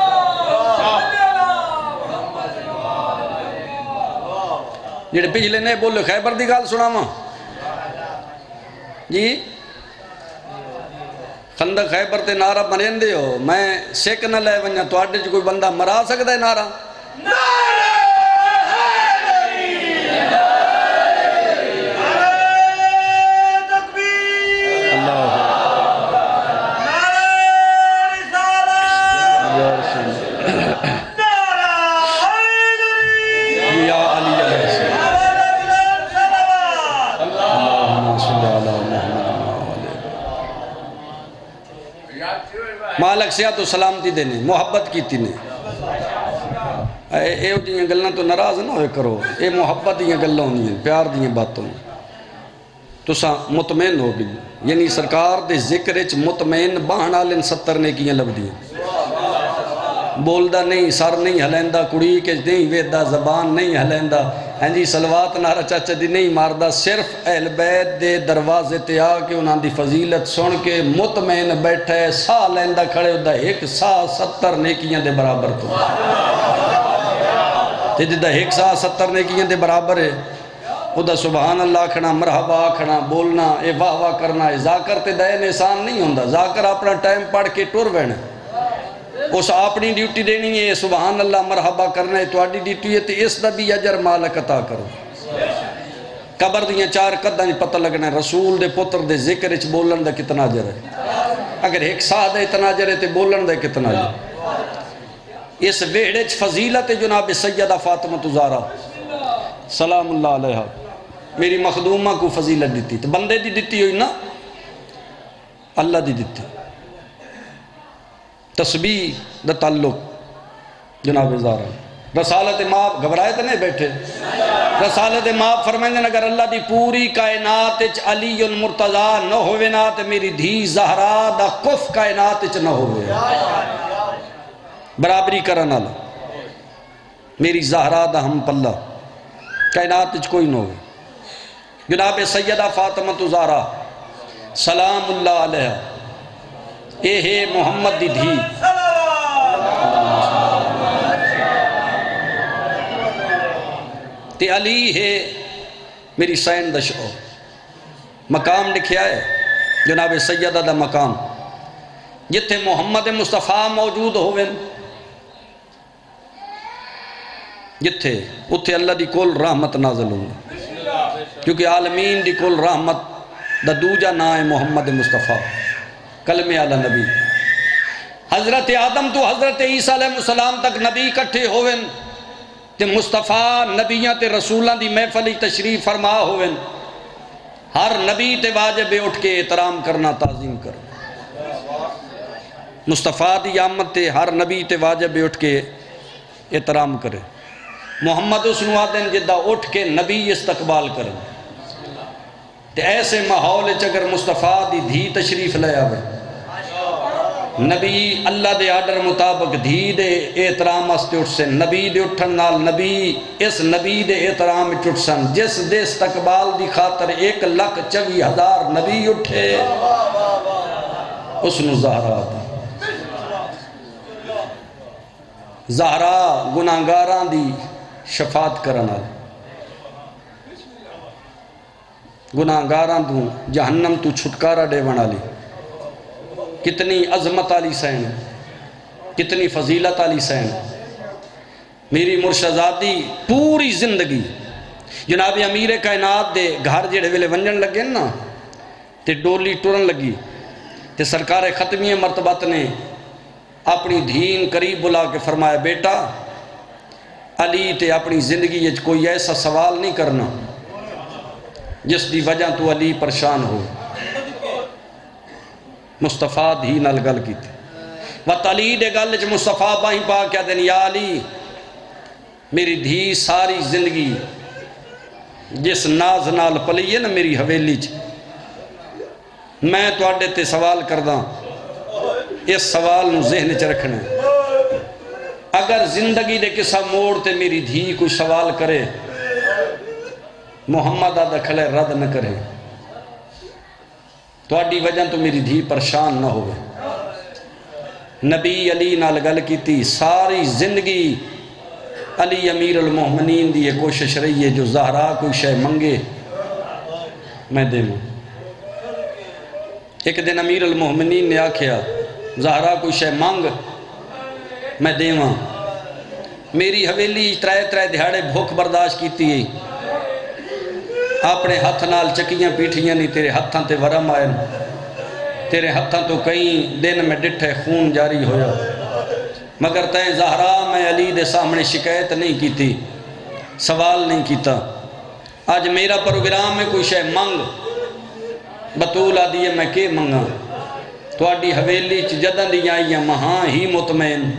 جڑے پچھلے نے بولے خیبر دی گال سنا ماں جی خندق خیبر تے نعرہ بنین دے ہو. میں سیک نہ لے ونجا تو آٹے جو کوئی بندہ مرا سکتا ہے نعرہ؟ مالک سیاہ تو سلامتی دینے محبت کی تینے. اے او دیئے گلنا تو ناراض نہ ہوئے کرو، اے محبت دیئے گلنا ہونی ہیں، پیار دیئے باتوں تو سا مطمئن ہو گئی. یعنی سرکار دے ذکر اچ مطمئن باہنا لن ستر نے کیاں لب دیئے. بولدہ نہیں، سر نہیں ہلیندہ، کڑی کے نہیں ویدہ، زبان نہیں ہلیندہ، ہاں جی سلوات نارا چاچا دی نہیں ماردہ. صرف اہل بیت دے دروازے تے آ کے انہاں دی فضیلت سن کے مطمئن بیٹھے سا لیندہ کھڑے ہوتا ایک سا ستر نیکیاں دے برابر تو تے جدہ ایک سا ستر نیکیاں دے برابر ہے. خدا سبحان اللہ کھنا، مرحبا کھنا، بولنا، اے واہ واہ کرنا. اے ذاکر تے دائن احسان نہیں ہوندہ. ذاکر اپنا ٹائم پڑھ کے ٹور وینا، اس اپنی ڈیوٹی دینی ہے. سبحان اللہ مرحبا کرنا ہے تو آڈی ڈیوٹی ہے. تے اس دا بھی اجر مالک عطا کرو. قبر دیاں چار قداں پتہ لگنا ہے رسول دے پتر دے ذکر اچ بولن دا کتنا اجر ہے. اگر ایک ساتھ ہے اتنا اجر ہے تے بولن دا کتنا اجر. اس ویڑے اچ فضیلت جناب سیدہ فاطمہ زہرا سلام اللہ علیہ میری مخدومہ کو فضیلت دیتی. تو بندے دی دیتی ہوئی نا، اللہ دی دیتی. تسبیح دا تعلق جناب زہرا رسالت ماب گھبرائے تو نہیں بیٹھے رسالت ماب فرمائیں اگر اللہ دی پوری کائنات اچ علی المرتضی نہ ہوئے نا تو میری دھی زہرا دا کف کائنات اچ نہ ہوئے برابری کرن والا میری زہرا دا ہم پلہ کائنات اچ کوئی نہ ہوئے جناب سیدہ فاطمہ زہرا سلام اللہ علیہ اے ہے محمد دی دھی تے علی ہے میری سین دا شعور مقام لکھیا ہے جناب سیدہ دا مقام جتھے محمد مصطفیٰ موجود ہوئے جتھے اتھے اللہ دی کل رحمت نازل ہوئے کیونکہ عالمین دی کل رحمت دا دوجہ نا ہے محمد مصطفیٰ کلمہ علی نبی حضرت آدم تو حضرت عیسیٰ علیہ السلام تک نبی کٹھے ہوئے تے مصطفیٰ نبیاں تے رسولاں دی محفلی تشریف فرما ہوئے ہر نبی تے واجب اٹھ کے احترام کرنا تعظیم کرنا مصطفیٰ دی آمد تے ہر نبی تے واجب اٹھ کے احترام کرے محمد حسن آدن جدہ اٹھ کے نبی استقبال کرے تے ایسے ماحول اگر مصطفیٰ دی دھی تشریف لے آوے نبی اللہ دے آرڈر مطابق دھی دے احترام اس تے اٹھ سے نبی دے اٹھن نال نبی اس نبی دے احترام اٹھ سن جس دے استقبال دی خاطر ایک لکھ چوی ہزار نبی اٹھے اس نو زہرا دی زہرا گناہگاراں دی شفاعت کرنا گناہگاراں تو جہنم تو چھٹکارا دے بنا لی کتنی عظمت علی سین کتنی فضیلت علی سین میری مرشدزادی پوری زندگی جناب امیر کائنات دے گھر جڑے ویلے ونجن لگے نا تے ڈولی ٹورن لگی تے سرکار ختمی مرتبت نے اپنی دھین قریب بلا کے فرمایا بیٹا علی تے اپنی زندگی یہ کوئی ایسا سوال نہیں کرنا جس دی وجہ تو علی پریشان ہو مصطفیٰ دھی نال گل کی تھی وقت علی دے گل چ مصطفیٰ باہیں پا کیا دیں یا علی میری دھی ساری زندگی جس ناز نال پلی ہے نا میری حویلی چ میں تو آڈے تے سوال کرداں اس سوال نو ذہن چ رکھنے اگر زندگی دے کسا موڑ تے میری دھی کوئی سوال کرے محمد آدھا کھلے رد نہ کرے تو آڈی وجہ تو میری دھی پریشان نہ ہوئے نبی علی نال گل کی تھی ساری زندگی علی امیر المومنین دی یہ کوشش رہی ہے جو زہرا کوئی شے منگے میں دے موں ایک دن امیر المومنین نے آکھیا زہرا کوئی شے مانگ میں دے ماں میری حویلی ترائے ترائے دہاڑے بھوک برداشت کی تھی اپنے ہاتھ نال چکیاں پیٹھیاں نہیں تیرے ہاتھاں تے ورم آئے تیرے ہاتھاں تو کئی دن میں ڈٹھے خون جاری ہویا مگر تائیں زہرا میں علی دے سامنے شکایت نہیں کی تھی سوال نہیں کیتا آج میرا پروگرام میں کوئی شے منگ بطول آدھی میں کے منگا تو آڈی حویلی چ جدن دی آئیاں مہاں ہی مطمئن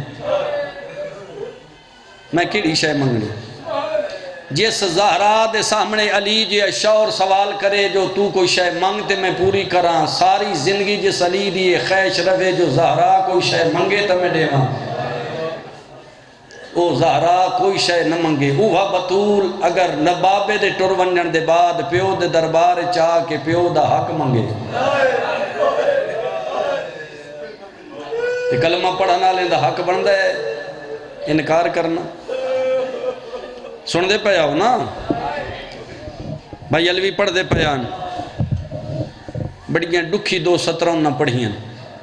میں کیڑی شے منگنی جس زہرا دے سامنے علی جی شور سوال کرے جو تو کوئی شے منگتے میں پوری کراں ساری زندگی جس علی دی خیش روے جو زہرا کوئی شے منگے تو میں دے ماں او زہرا کوئی شے نہ منگے اوہا بطول اگر نبابے دے ٹر ونجن دے بعد پیو دے دربار چاہ کے پیو دا حق منگے تے کلمہ پڑھنا لیں دا حق بندہ ہے انکار کرنا سن دے پہ آؤ نا بھائی علوی پڑھ دے پہ آن بڑیاں ڈکھی دو سترہ نہ پڑھیاں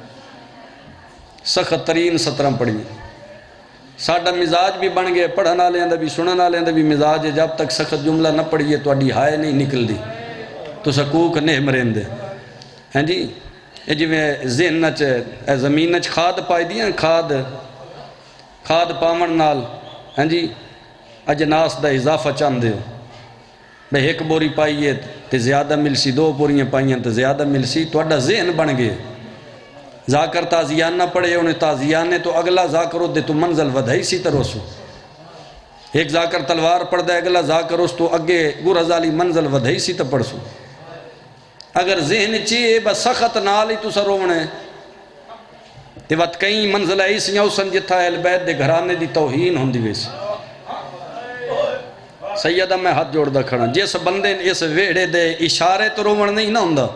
سخت ترین سترہ پڑھیاں ساڑھا مزاج بھی بن گئے پڑھنا لیں دا بھی سننا لیں دا بھی مزاج ہے جب تک سخت جملہ نہ پڑھیے تو اڈی ہائے نہیں نکل دی تو سکوک نہیں مرین دے ہیں جی یہ جی میں ذہن نچ زمین نچ کھاد پائی دیاں کھاد کھاد پامن نال ہیں جی اجناس دا اضافہ چاند دے بھئی ایک بوری پائیے تے زیادہ ملسی دو بوریاں پائیاں تے زیادہ ملسی تو اڈا ذہن بن گئے ذاکر تازیان نہ پڑے انہیں تازیان نے تو اگلا ذاکر دے تو منزل ودھائی سی تروسو ایک ذاکر تلوار پڑھ دے اگلا ذاکر اس تو اگے گرزالی منزل ودھائی سی تا پڑھ سو اگر ذہن چیئے بس سخت نال ہی تو سا رونے تے وقت کئی منزل ایسیاں اسن جتھا اہل بیت دے گھرانے دی توہین ہوندی ویسی سیدہ میں ہاتھ جوڑ دا کھڑا جس بندے اس ویڑے دے اشارے تو رومن نہیں نہ ہوندہ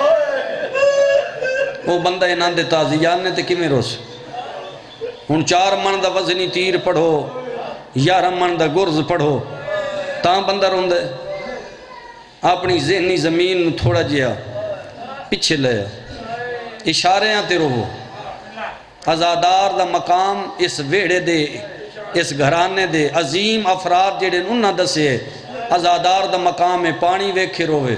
وہ بندہ انہاں دے تازیان نے تے کمیں روس ان چار من دا وزنی تیر پڑھو یارہ من دا گرز پڑھو تاں بندہ روندے اپنی ذہنی زمین تھوڑا جیا پچھے لیا اشارے آتے روہو ازادار دا مقام اس ویڑے دے اس گھرانے دے عظیم افراد جڑے انہاں دسے ازادار دا مقام میں پانی ویکھے روے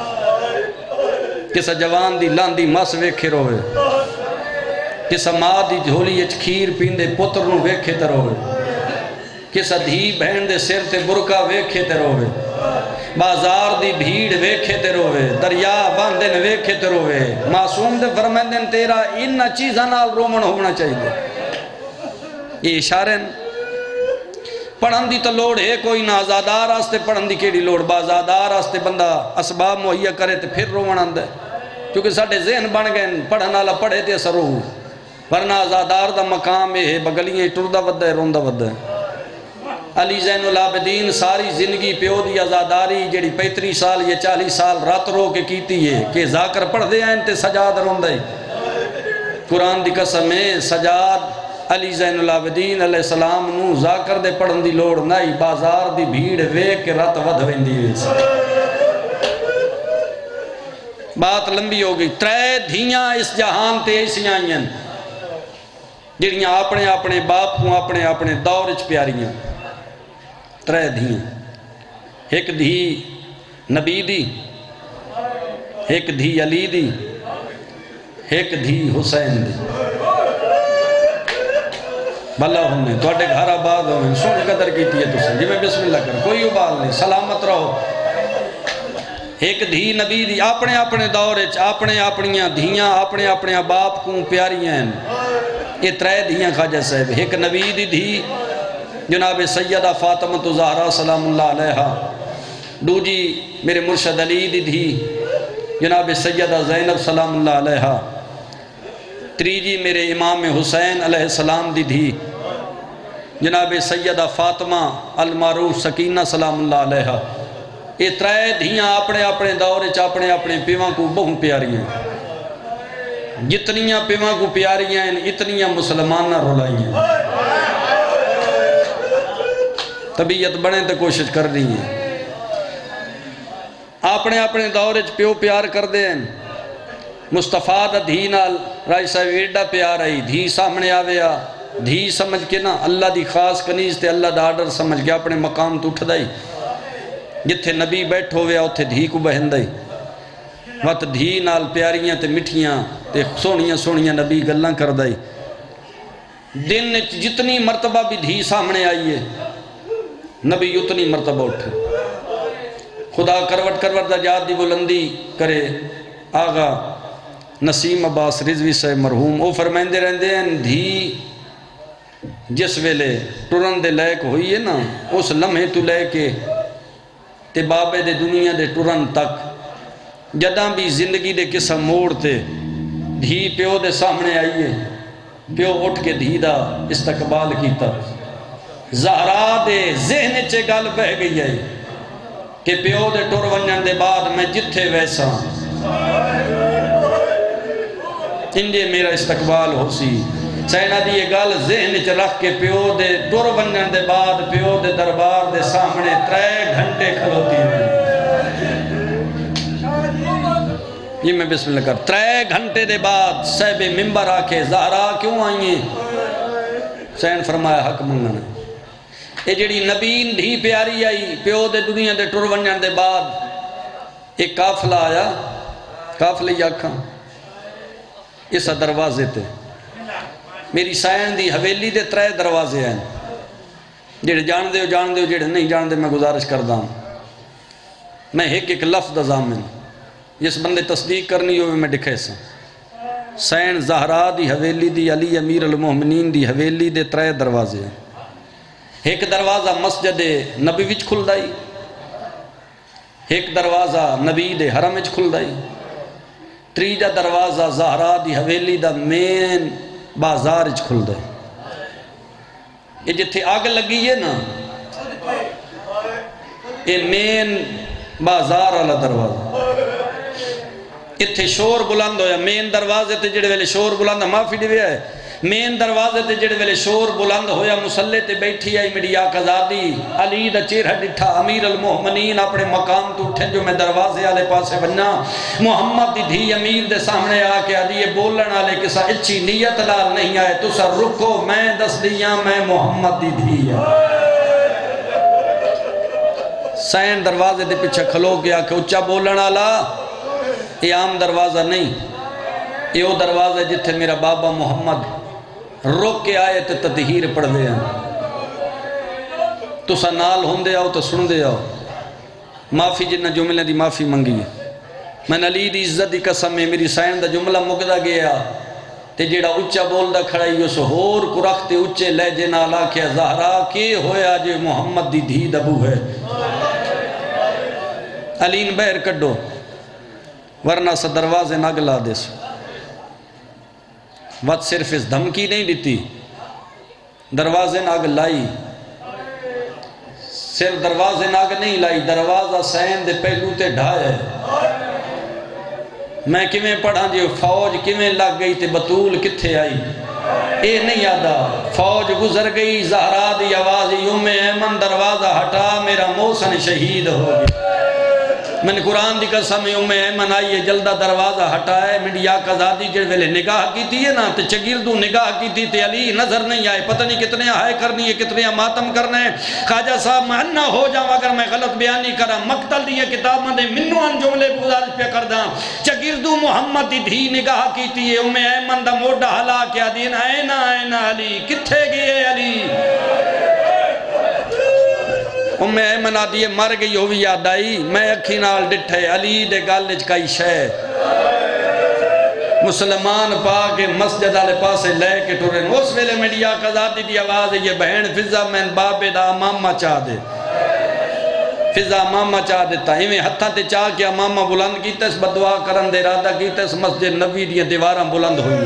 کسا جوان دی لاندی مس ویکھے روے کسا ماں دی جھولی اچ کھیر پیندے پتر نو ویکھے تے روے کسا دھی بہن دے سر تے برکا ویکھے تے روے بازار دی بھیڑ ویکھے تے روے دریا باندن ویکھے تے روے معصوم دے فرمیندن تیرا انہ چیزاں نال رومن ہونا چاہیے یہ اشارے پڑھن دی تو لوڑ ہے کوئی نہ آزادار آستے پڑھن دی کیڑی لوڑ بازادار آستے بندہ اسباب مہیا کرے تے پھر رومن آندے کیونکہ ساڑھے ذہن بن گئے پڑھن والا پڑھے تے اثر ہو ورنہ آزادار دا مقام ہے بگلیاں ٹردہ ودہ ہے روندہ ودہ ہے علی زین العابدین ساری زندگی پیو دی آزاداری جڑی پینتری سال یا چالیس سال رات رو کے کیتی ہے کہ ذاکر پڑھ دے آئیں تے سجاد روندہ ہے قرآن دی قسم ہے سجاد علی زین العابدین علیہ السلام نو ذاکر دے پڑھن دی لوڑ نائی بازار دی بھیڑ ویک کے رات ودھ ویندی ویسا بات لمبی ہو گئی ترے دھیاں اس جہان تے ایسی آئیں جڑیاں اپنے اپنے باپ کو اپنے اپنے دور اچ پیاریاں ترے دھیاں ایک دھی نبی دی ایک دھی علی دی ایک دھی حسین دی بھلا ہونے تو اٹھے گھر آباد ہونے سن قدر کیتی ہے تو سے جی میں بسم اللہ کریں کوئی ابال نہیں سلامت رہو ایک دھی نبی دی اپنے اپنے دور اچ اپنے اپنیاں دھیاں اپنے اپنے باپ کو پیاریاں ہیں یہ ترے دھیاں خواجہ صاحب ایک نبی دی دھی جناب سیدہ فاطمہ زہرا سلام اللہ علیہ دو جی میرے مرشد علی دی دھی جناب سیدہ زینب سلام اللہ علیہ تریجی میرے امام حسین علیہ السلام دی دھی جناب سیدہ فاطمہ المعروف سکینہ سلام اللہ علیہ یہ ترے دھیاں اپنے اپنے دور اچ اپنے اپنے پیواں کو بہت پیاری ہیں جتنیاں پیواں کو پیاری ہیں اتنیاں مسلمانہ رولائی ہیں طبیعت بڑھیں تو کوشش کر رہی ہیں اپنے اپنے دور اچ پیو پیار کر دے ہیں مصطفیٰ دا دھی نال رائی صاحب ایڈا پیار آئی دھی سامنے آویا دھی سمجھ کے نا اللہ دی خاص کنیز تے اللہ دا آرڈر سمجھ کے اپنے مقام تو اٹھ دائی جتھے نبی بیٹھ ہویا اتھے دھی کو بہن دائی وقت دھی نال پیاریاں تے مٹھیاں تے سونیاں سونیاں نبی گلاں کر دائی دن جتنی مرتبہ بھی دھی سامنے آئی ہے نبی اتنی مرتبہ اٹھے خدا کروٹ کروٹ دا جات دی بلندی کرے آغا نسیم عباس رضوی سے مرحوم او فرمائندے رہندے ہیں دھی جس ویلے ٹرن دے لائق ہوئی ہے نا اس لمحے تو لے کے تے بابے دے دنیا دے ٹرن تک جداں بھی زندگی دے قسم موڑ تے دھی پیو دے سامنے آئیے پیو اٹھ کے دھی دا استقبال کیتا زہرا دے ذہن چے گل بہ گئی ہے کہ پیو دے ٹر ونجن دے بعد میں جتھے ویسا انجے میرا استقبال ہو سی سینہ دی یہ گل ذہن چ رکھ کے پیو دے ٹر ونجن دے بعد پیو دے دربار دے سامنے ترے گھنٹے کھلوتی ہیں یہ میں بسم اللہ کر ترے گھنٹے دے بعد صاحب ممبر آکے زہرا کیوں آئیں سین فرمایا حق منگنا یہ جڑی نبین دھی پیاری آئی پیو دے دنیا دے ٹر ونجن دے بعد ایک قافلہ آیا قافلے یاکھاں اس دروازے تے میری سائن دی حویلی دے ترے دروازے ہیں جڑے جان دے ہو جان دے ہو جڑے نہیں جان دے میں گزارش کردہ ہوں میں ایک ایک لفظ ضامن جس بندے تصدیق کرنی ہوئے میں دکھے سا سائن زہرا دی حویلی دی علی امیر المومنین دی حویلی دے ترے دروازے ہیں ایک دروازہ مسجد نبی وچ کھل دائی، ایک دروازہ نبی دے حرم وچ کھل دائی، تریجا دروازہ زہرا دی حویلی دا مین بازار وچ کھل دائی۔ یہ جتھے آگ لگی ہے نا، یہ مین بازار والا دروازہ، اتھے شور بلند ہویا۔ مین دروازے تے جڑے ویلے شور بلند، معافی دی ہے، مین دروازے تے جڑے ویلے شور بلند ہویا، مسلح تے بیٹھی آئی میری آقا زادی، علی دا چہرہ ڈٹھا، امیر المومنین اپنے مقام تو اٹھے جو میں دروازے والے پاسے بننا، محمد دی دھی امیر دے سامنے آ کے آدھی یہ بولن والے کسا اچھی نیت لال نہیں آئے، تو سر رکو میں دس دیا میں محمد دی دھی ہے۔ سین دروازے دے پیچھے کھلو گیا کہ اچھا بولن والا، یہ عام دروازہ نہیں، یہ وہ دروازہ جتھے میرا بابا محمد روک کے آئے تے تطہیر پڑھ دے ہیں۔ تو سا نال ہوں دے آؤ تو سن دے آؤ، معافی جنہ جملے دی معافی منگی ہے۔ میں علی دی عزت دی قسم ہے، میری سائن دا جملہ مقدہ گیا تے جیڑا اچھا بول دا کھڑائی اس ہور کو رکھتے اچھے لہجے نالا کیا زہرا کی ہویا جو محمد دی دھی دبو ہے۔ علین بہر کڈو ورنہ سا دروازے نہ گلا دے سو۔ وقت صرف اس دھمکی نہیں دیتی، دروازے ناگ لائی، صرف دروازے ناگ نہیں لائی، دروازہ سین دے پہلو تے ڈھائے۔ میں کیویں پڑھاں جی فوج کیویں لگ گئی تے بطول کتھے آئی، اے نہیں یادا فوج گزر گئی، زہرا دی آواز یوم ایمن دروازہ ہٹا میرا محسن شہید ہو گیا۔ میں نے قرآن دی قسم ام ایمن آئیے جلدہ دروازہ ہٹائے، میری آقا زادی جڑ ویلے نگاہ کی تھی ہے نا تے چگردوں نگاہ کی تھی تے علی نظر نہیں آئے، پتہ نہیں کتنے آئے کرنی ہے کتنے ماتم کرنے ہیں۔ خواجہ صاحب میں نہ ہو جاؤں اگر میں غلط بیانی کرا، مقتل دی کتاب میں دے منو ان جملے گزارش پہ کرداں۔ چگردوں محمد دی دھی نگاہ کی تھی ہے، ام ایمن دا موڈا حلا کیا دین اینا اینا علی کتھے گئے علی؟ ام ایمن آدھی مر گئی ہوئی یاد آئی، میں اکھی نال ڈٹھے علی دے گالج کئی شے مسلمان پاک مسجد آلے پاسے لے کے ٹورن۔ اس ویلے میری آقا ذاتی دی آواز ہے، یہ بہن فضا میں بابے دا امامہ چاہ دے، فضا امامہ چاہ دیتا ہمیں ہتھاں تے چاہ کے امامہ بلند کیتا، اس بدعا کرن دے ارادہ کیتا، اس مسجد نبی دی دیواراں بلند ہوئی۔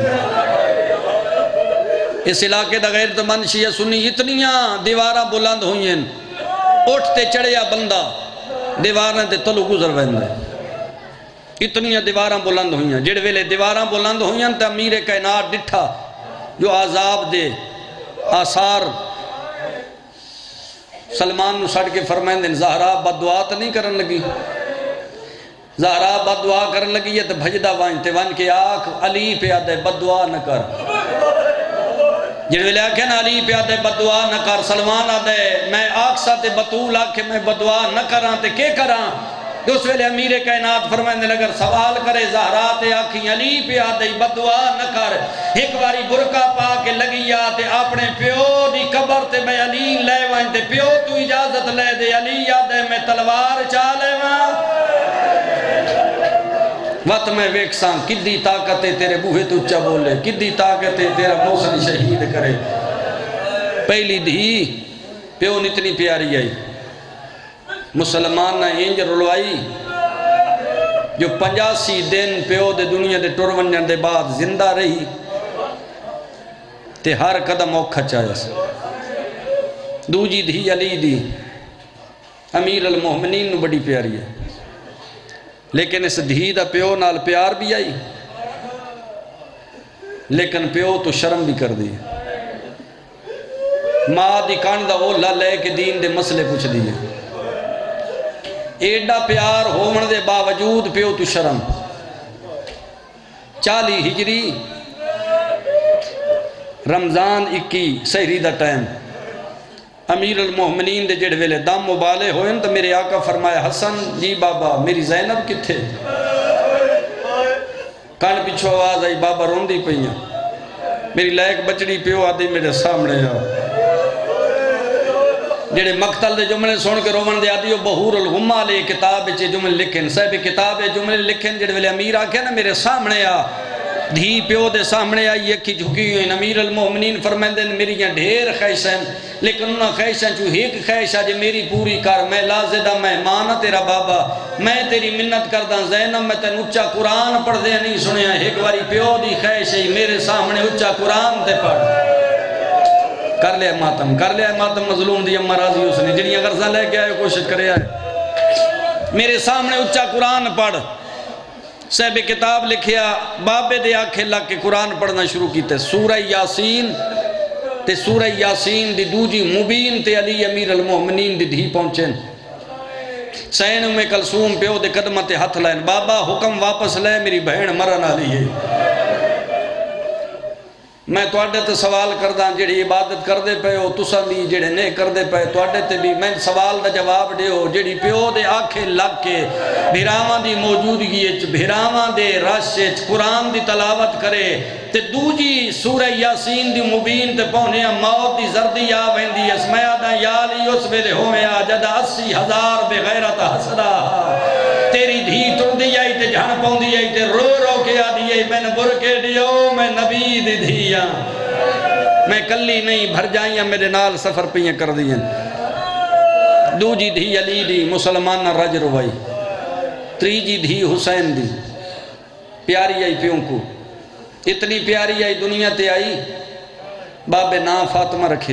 اس علاقے دا غیر تمن شیعہ سنی اتنیاں دیواراں بلند ہوئی ہیں، اٹھتے چڑھیا بندہ دیواراں تے تلو گزر ویندے، اتنیاں دیواراں بلند ہوئی ہیں۔ جڑ ویلے دیواراں بلند ہوئی ہیں تے امیر کائنات ڈٹھا جو عذاب دے آثار سلمان نو سڑ کے فرمائیں دیں زہرا بدعا تو نہیں کرن لگی، زہرا بدعا کرن لگی ہے تو بھجدہ وائنتے وائن کے آنکھ علی پہ آدھے بدعا نہ کر، جن ویلے آکھے نا علی پہ آدھے بدعا نہ کر، سلمان آدھے میں آنکھ ساتھ بطول آکھے میں بدعا نہ کراں تے کے کراں؟ تو اس ویلے امیر کائنات فرمائیں دیں اگر سوال کرے زہرا تے آکھیں علی پہ آدھے بدعا نہ کر، ایک باری برکہ پا کے لگی آتے اپنے پیو دی قبر تے میں علی لے وائن تے پیو تو اجازت لے دے، علی آدھے میں تلوار چالے وہاں وقت میں ویکساں کدی طاقتیں تیرے بوہے تو اچھا بولے، کدی طاقتیں تیرا محسن شہید کرے۔ پہلی دھی پیو نتنی پیاری آئی، مسلمان نہ انج رلوائی جو پنجاسی دن پیو دے دنیا دے ٹر ونجن دے بعد زندہ رہی تے ہر قدم اوکھا چاہیا سے۔ دوجی دھی علی دی امیر المومنین نو بڑی پیاری ہے، لیکن اس دھی دا پیو نال پیار بھی آئی، لیکن پیو تو شرم بھی کر دی، ماں دی کان دا اولا لے کے دین دے مسئلے پوچھ دیئے، ایڈا پیار ہومن دے باوجود پیو تو شرم۔ چالی ہجری رمضان اکی سہری دا ٹائم امیر المومنین دے جڑ ویلے دم مبالے ہوئے تو میرے آقا فرمایا حسن جی بابا میری زینب کتھے؟ کان پیچھو آواز آئی بابا روندی پئیاں، میری لائق بچڑی پیو آدھی میرے سامنے آ، جڑے مقتل دے جملے سن کے رومن دے آدھی بہور الغمہ لے کتاب چے جملے لکھیں، صاحب کتاب جملے لکھیں جڑے ویلے امیر آکھے نا میرے سامنے آ، دھی پیو دے سامنے آئی ایک کی جھکی ہوئی. امیر المومنین فرمیندے میری ڈھیر خیشیں لیکن انہاں خیشیں چو ایک خیشہ جے میری پوری کر. میں لازدہ میں مانا تیرا بابا میں تیری منت کردہ زینب میں تین اچھا قرآن پڑھ دے نہیں سنیا. ایک باری پیو دی خیش ہے میرے سامنے اچھا قرآن تے پڑھ. کر لیا ماتم کر لیا ماتم مظلوم دی امہ راضی اس نے جنہی غرضہ لے کے آئے کوشش کرے آئے. میرے سامنے اچھا قرآن پڑھ. صاحب کتاب لکھیا بابے دے آنکھیں لگ کے قرآن پڑھنا شروع کیتے. سورہ یاسین تے سورہ یاسین دی دوجی مبین تے علی امیر المومنین دی دھی پہنچیں. سین میں کلثوم پیو دے قدمہ تے ہتھ لائن. بابا حکم واپس لے میری بہن مرن آلی ہے. میں توڑے تے سوال کردہ جڑی عبادت کردے پہ ہو تساں بھی جڑے نہیں کردے پہ توڑے تے بھی میں سوال دا جواب دے ہو. جڑی پیو دے آنکھیں لگ کے بھیراواں دی موجودگی بھیراواں دے راشے قرآن دی تلاوت کرے تے دوجی سورہ یاسین دی مبین تے پہنے موت دی زردی آ ویندی اسمیہ دا یالی اس ویلے ہوئے آ جدہ اسی ہزار بغیرت حسدہ. تیری دھی تر دی آئی تے جھن پاؤں دی آئی تے رو رو کے آ دی آئی میں نے برکے دیو میں نبی دی دھیاں میں کلی نہیں بھر جائیاں میرے نال سفر پیاں کر دیاں. دو جی دھی علی دی مسلمان نہ رج روائی. تری جی دھی حسین دی پیاری آئی پیوں کو اتنی پیاری آئی دنیا تے آئی باب نا فاطمہ رکھے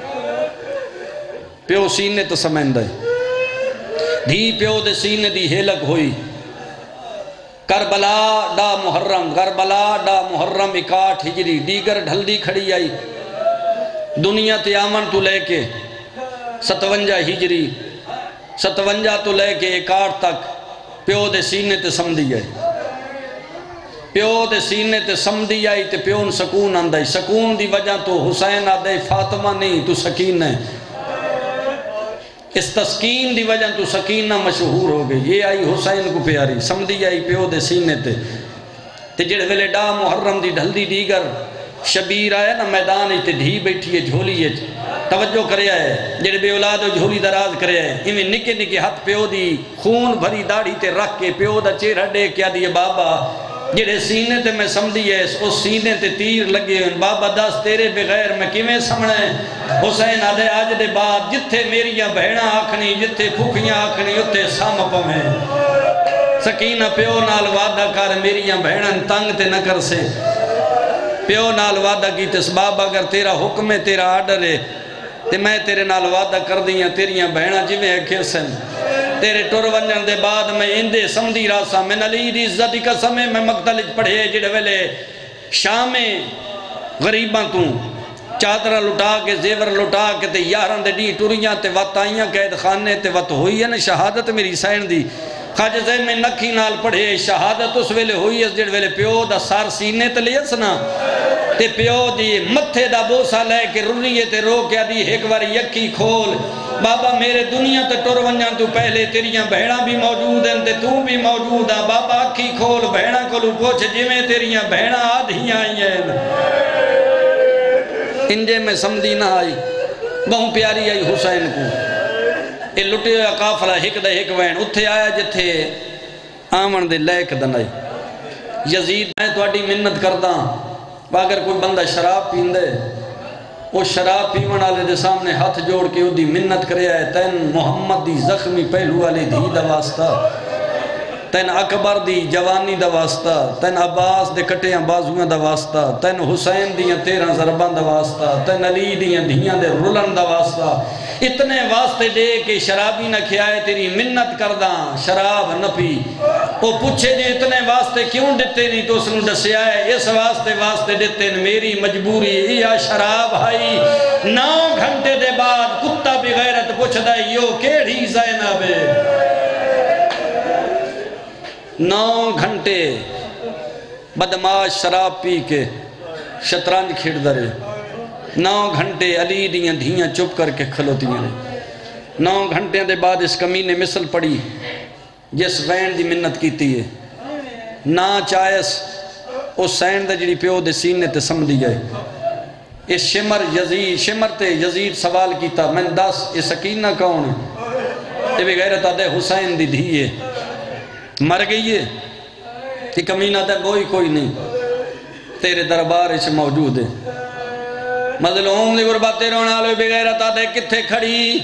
پیو سینے تو سمندہ دھی پیو دے سینے دی ہیلک ہوئی. کربلا ڈا محرم کربلا ڈا محرم اکاٹھ ہجری دیگر ڈھل دی کھڑی آئی دنیا تے آمن تو لے کے ستونجہ ہجری ستونجہ تو لے کے اکاٹھ تک پیو دے سینے تے سمدھی آئی. پیو دے سینے تے سمدھی آئی تے پیون سکون آندائی. سکون دی وجہ تو حسین آدھے فاطمہ نہیں تو سکین ہے. اس تسکین دی وجہ تو سکینہ مشہور ہو گئی. یہ آئی حسین کو پیاری سمدھی آئی پیو دے سینے تے تے جڑے ویلے ڈا محرم دی ڈھل دی دیگر شبیر آیا نا میدان تے دھی بیٹھی ہے جھولی ہے توجہ کرے آئے جڑے بے اولاد جھولی دراز کرے آئے انہیں نکے نکے ہاتھ پیو دی خون بھری داڑھی تے رکھ کے پیو دا چہرہ دے کیا دیئے بابا جڑے سینے تے میں سمدھی ہے اس سینے تے تیر لگے ہیں بابا دس تیرے بغیر میں کیویں سمجھے. حسین آدھے آج دے بعد جتھے میریاں بہناں آکھنی جتھے پھوپھیاں آکھنی اتھے سام پویں. سکینہ پیو نال وعدہ کر میریاں بہناں تنگ تے نہ کر سے. پیو نال وعدہ کی تس بابا اگر تیرا حکم ہے تیرا آرڈر ہے تے میں تیرے نال وعدہ کر دیاں تیریاں بہناں جویں اکھے سن تیرے ٹور ونجن دے بعد میں اندے سمدھی راسا میں علی دی عزت قسم میں مقتلج پڑھے جڑے ویلے شام غریباں تو چادرہ لٹا کے زیور لٹا کے تے یاران دے ڈی ٹوریاں تے وط آئیاں قید خانے تے وط ہوئی ہے نا شہادت میری سین دی خواجہ زین میں نکھی نال پڑھے شہادت اس ویلے ہوئی ہے جڑے ویلے پیو دا سار سینے تے لے سنا تے پیو دی متھے دا بوسا لے کے رنیے تے رو کے دی ایک بار یکی کھول بابا میرے دنیا تے ٹور ونجان تو پہلے تیریاں بہناں بھی موجود ہیں تے تو بھی موجود ہیں بابا اکھی کھول بہناں کو لو پوچھ جویں تیریاں بہناں آدھیاں آئی ہیں انجے میں سمدھی نہ آئی بہت پیاری آئی حسین کو اے لٹے ہویا قافلہ ہک دے ہک وین اتھے آیا جتھے آمن دے لیک دن آئی. یزید میں تواڈی منت کردہ اگر کوئی بندہ شراب پین دے وہ شراب پیون والے دے سامنے ہاتھ جوڑ کے دی منت کرے آئے تین محمد دی زخمی پہلو والے دھی دا واسطہ تین اکبر دی جوانی دا واسطہ تین عباس دے کٹیاں بازویاں دا واسطہ تین حسین دیاں تیرہ ضربان دا واسطہ تین علی دیاں دھیاں دے رولن دا واسطہ اتنے واسطے دے کہ شرابی نہ کھیائے تیری منت کرداں شراب نہ پی. وہ پوچھے جے اتنے واسطے کیوں دیتے نہیں تو اس نے دسیا ہے اس واسطے واسطے دیتے میری مجبوری یا شراب ہائی. نو گھنٹے دے بعد کتا بغیرت پوچھ دا یو کیڑی زینب نو گھنٹے بدماش شراب پی کے شطرنج کھیڑ درے نو گھنٹے علی دیاں دھیاں چپ کر کے کھلوتی ہیں نو گھنٹے دے بعد اس کمینے مثل پڑی جس وین دی منت کیتی ہے نا چاہیس اس سین دے جڑی پیو دے سینے تے سمدھی جائے اس شمر یزید شمر تے یزید سوال کیتا میں دس اس سکینہ کون ہے تے بغیرت آدھے حسین دی دھی ہے مر گئی ہے کہ کمینہ دے کوئی کوئی نہیں تیرے دربار سے موجود ہے مظلوم دی غربت رونا لو بغیرت آدھے کتھے کھڑی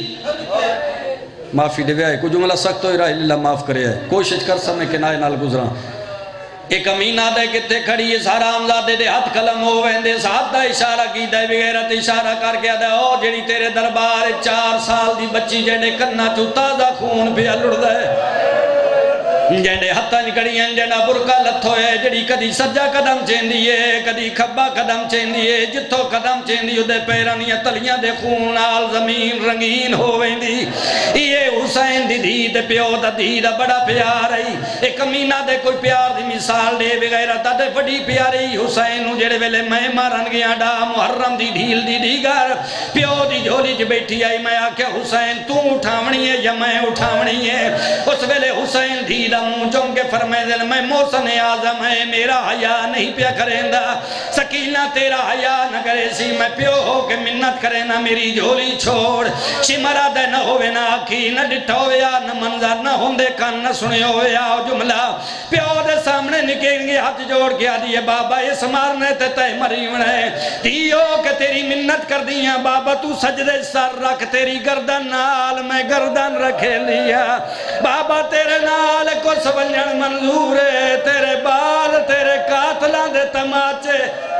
معافی دے آئے کو جملہ سخت ہوئی رہا اللہ معاف کرے آئے کوشش کر سمیں کہ نائے نال گزران ایک امین آدھے کتے کھڑی ہے سارا آمزادے دے ہاتھ کلم ہو ویندے ساتھ دا اشارہ کی دے بغیرت اشارہ کر کے آدھے او جڑی تیرے دربار چار سال دی بچی جڑے کرنا چو تازہ خون پہ لڑ دے جڑے ہتھاں کڑی ہیں جڑا برکا لتھو ہے جڑی کدی سجا قدم چیندی ہے کدی کھبا قدم چیندی ہے جتھو قدم چیندی ہے دے پیرانیاں تلیاں دے خون نال زمین رنگین ہو ویندی یہ حسین دی دھی دے پیو دا دھی دا بڑا پیار ہے ایک امینہ دے کوئی پیار دی مثال دے بغیرت دے بڑی پیاری حسین نو جڑے ویلے میں مارن گیا ڈا محرم دی ڈھیل دی دیگر پیو دی جھولی چ بیٹھی آئی میں آکھیا حسین تو اٹھاونی ہے یا میں اٹھاونی ہے اس ویلے حسین دھی دا منہ چم کے فرمائے دل میں محسن اعظم ہے میرا حیا نہیں پیا کریں دا سکینہ تیرا حیا نہ کرے سی میں پیو ہو کے منت کرے نہ میری جھولی چھوڑ شمرہ دے نہ ہوئے نہ آکھی نہ ڈٹھا ہویا نہ منظر نہ ہوندے کان نہ سنے ہویا جملہ پیو دے سامنے نکیں گے ہاتھ جوڑ کے آدھی بابا اس مارنے تے تے مریون ہے دیو کہ تیری منت کر دیا بابا تو سجدے سر رکھ تیری گردن نال میں گردن رکھے لیا بابا تیرے نال کو سبنجن منظور ہے تیرے بال تیرے قاتلان دے تماچے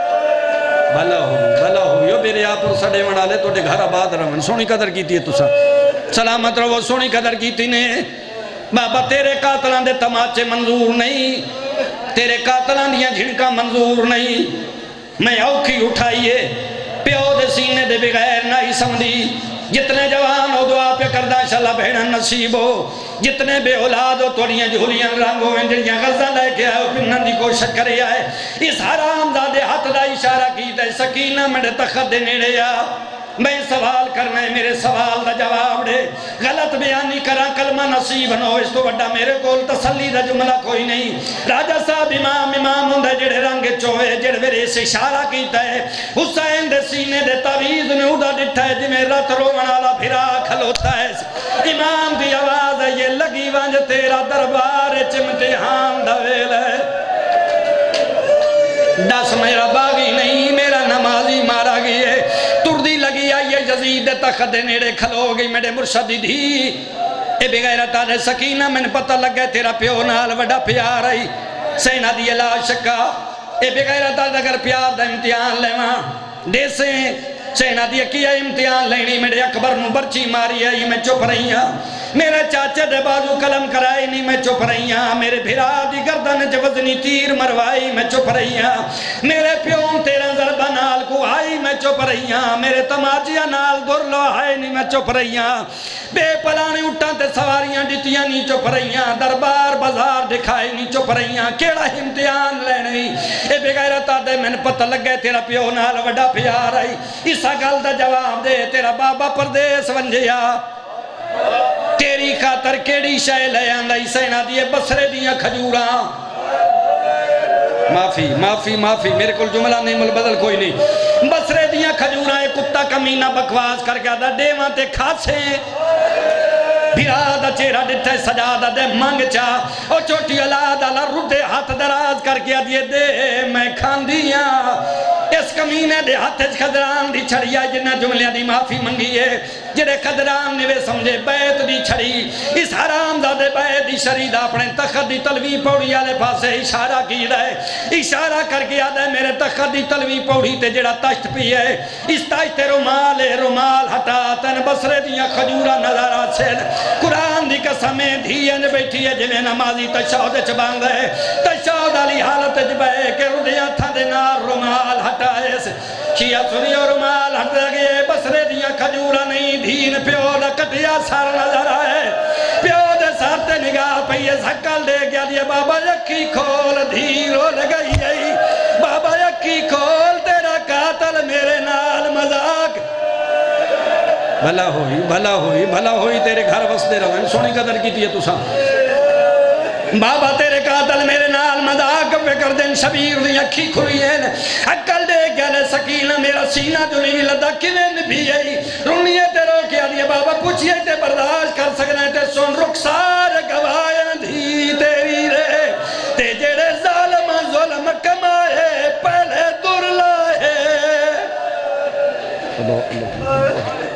بھلا ہو بھلا ہو یو میرے آپ اور سڑے وڑا لے تو دے گھر آباد رہن سونی قدر کیتی ہے تو سا سلامت رہو سونی قدر کیتی نے بابا تیرے قاتلان دے تماچے منظور نہیں تیرے قاتلان دیا جھنکا منظور نہیں میں اوکھی اٹھائیے پیو دے سینے دے بغیر نہ ہی سمدھی جتنے جوان ہو دعا پہ کردہ انشاءاللہ بہنہ نصیب ہو جتنے بے اولاد ہو توڑیاں جھولیاں رنگ ہو جڑیاں غزہ لے کے آئے پنن دی کوشش کرے آئے اس حرام زادے ہاتھ دا اشارہ کی دے سکینہ میرے تخت دے نیڑے آ میں سوال کرنا ہے میرے سوال دا جواب دے غلط بیانی کرا کلمہ نصیب نہ ہو اس تو بڑا میرے کول تسلی دا جملہ کوئی نہیں راجہ صاحب امام امام ہوں دے جڑے رنگ چوئے جڑے میرے سے اشارہ کیتا ہے حسین دے سینے دے تعویز نے ادا ڈٹھا ہے جی میں رت رومنالا پھرا کھلوتا ہے امام دی آواز ہے یہ لگی وانج تیرا دربار چمتحان دویل ہے دس میرا باغی نہیں میرا نمازی مارا گئی ہے تردی لگی آئی ہے یزید تخت نیڑے کھلو گئی میرے مرشدی دھی اے بغیرت آدھے سکینہ میں نے پتہ لگ گئے تیرا پیو نال وڈا پیار آئی سینہ دی لا شکا اے بغیرت آدھے اگر پیار دا امتحان لے ماں دے سے سینہ دی کیا امتحان لینی میرے اکبر نو برچی ماری ہے یہ میں چپ رہی ہاں میرے چاچے دے بازو کلم کرائی نہیں میں چپ رہی ہاں میرے بھرا دی گردن جوزنی تیر مروائی میں چپ رہی ہاں میرے پیون تیرا ضربہ نال کو آئی میں چپ رہی ہاں میرے تماجیہ نال در لو آئی نہیں میں چپ رہی ہاں بے پلانی اٹھاں تے سواریاں ڈٹیاں نہیں چپ رہی ہاں دربار بازار دکھائی نہیں چپ رہی ہاں کیڑا امتحان لینے اے بغیرت آدھے میں نے پتہ لگ گئے تیرا پیو نال وڈا پیار آئی اسا گل دا جواب دے تیرا بابا پردیس ونجیا تیری خاطر کیڑی شے لے آندا سینہ دیے بسرے دیاں کھجوراں معافی معافی معافی میرے کل جملہ نہیں ملبدل کوئی نہیں بسرے دیاں کھجوراں ایک کتا کمینہ بکواس کر کے آدھا دیواں تے کھاسے بھیرا دا چہرہ ڈٹھے سجادہ دے مانگ چاہ او چھوٹی اولاد اللہ رڈے ہاتھ دراز کر کے دیے دے میں کھان دیاں اس کمینے دے ہاتھ خدران دی چھڑی آئی جنہ جملیاں دی معافی منگی ہے جڑے خدران نے وہ سمجھے بیت دی چھڑی اس حرام دادے بیت دی شرید اپنے تخت دی تلوی پوڑی آلے پاسے اشارہ کی رہے اشارہ کر کے آدھے میرے تخت دی تلوی پوڑی تے جڑا تشت پی ہے اس تشت رومال رومال ہٹا تن بسرے دیاں خجورہ نظارہ چھے قرآن دی قسمیں دھیان بیٹھی ہے جنہیں نمازی تشاہد چبان گئے تشاہد علی حالت جبے کہ ردیاں تھا دینار رومال ہٹائے شیعہ سنی اور رومال ہٹ گئے بسرے دیاں کھجورہ نہیں دھین پیو دا کٹیا سار نظر آئے پیو دے سارتے نگاہ پہیے زھکل دے گیا دیا بابا یکی کھول دھیرو لگئی ہے بابا یکی کھول تیرا قاتل میرے نال مذاق بھلا ہوئی بھلا ہوئی بھلا ہوئی تیرے گھر وستے رہو سونی قدر کی تھی تو سا بابا تیرے قاتل میرے نال مذاق پہ کر دیں شبیر دی اکھی کھوئی ہے اکل دے گلے سکینہ میرا سینہ جو نہیں لدہ کیویں نبی ہے رونیے تے رو کیا دیئے بابا پوچھئے تے برداشت کر سکنے تے سن رخسار گوائیں دھی تیری رے تے جڑے ظالم ظلم کمائے پہلے اللہ اللہ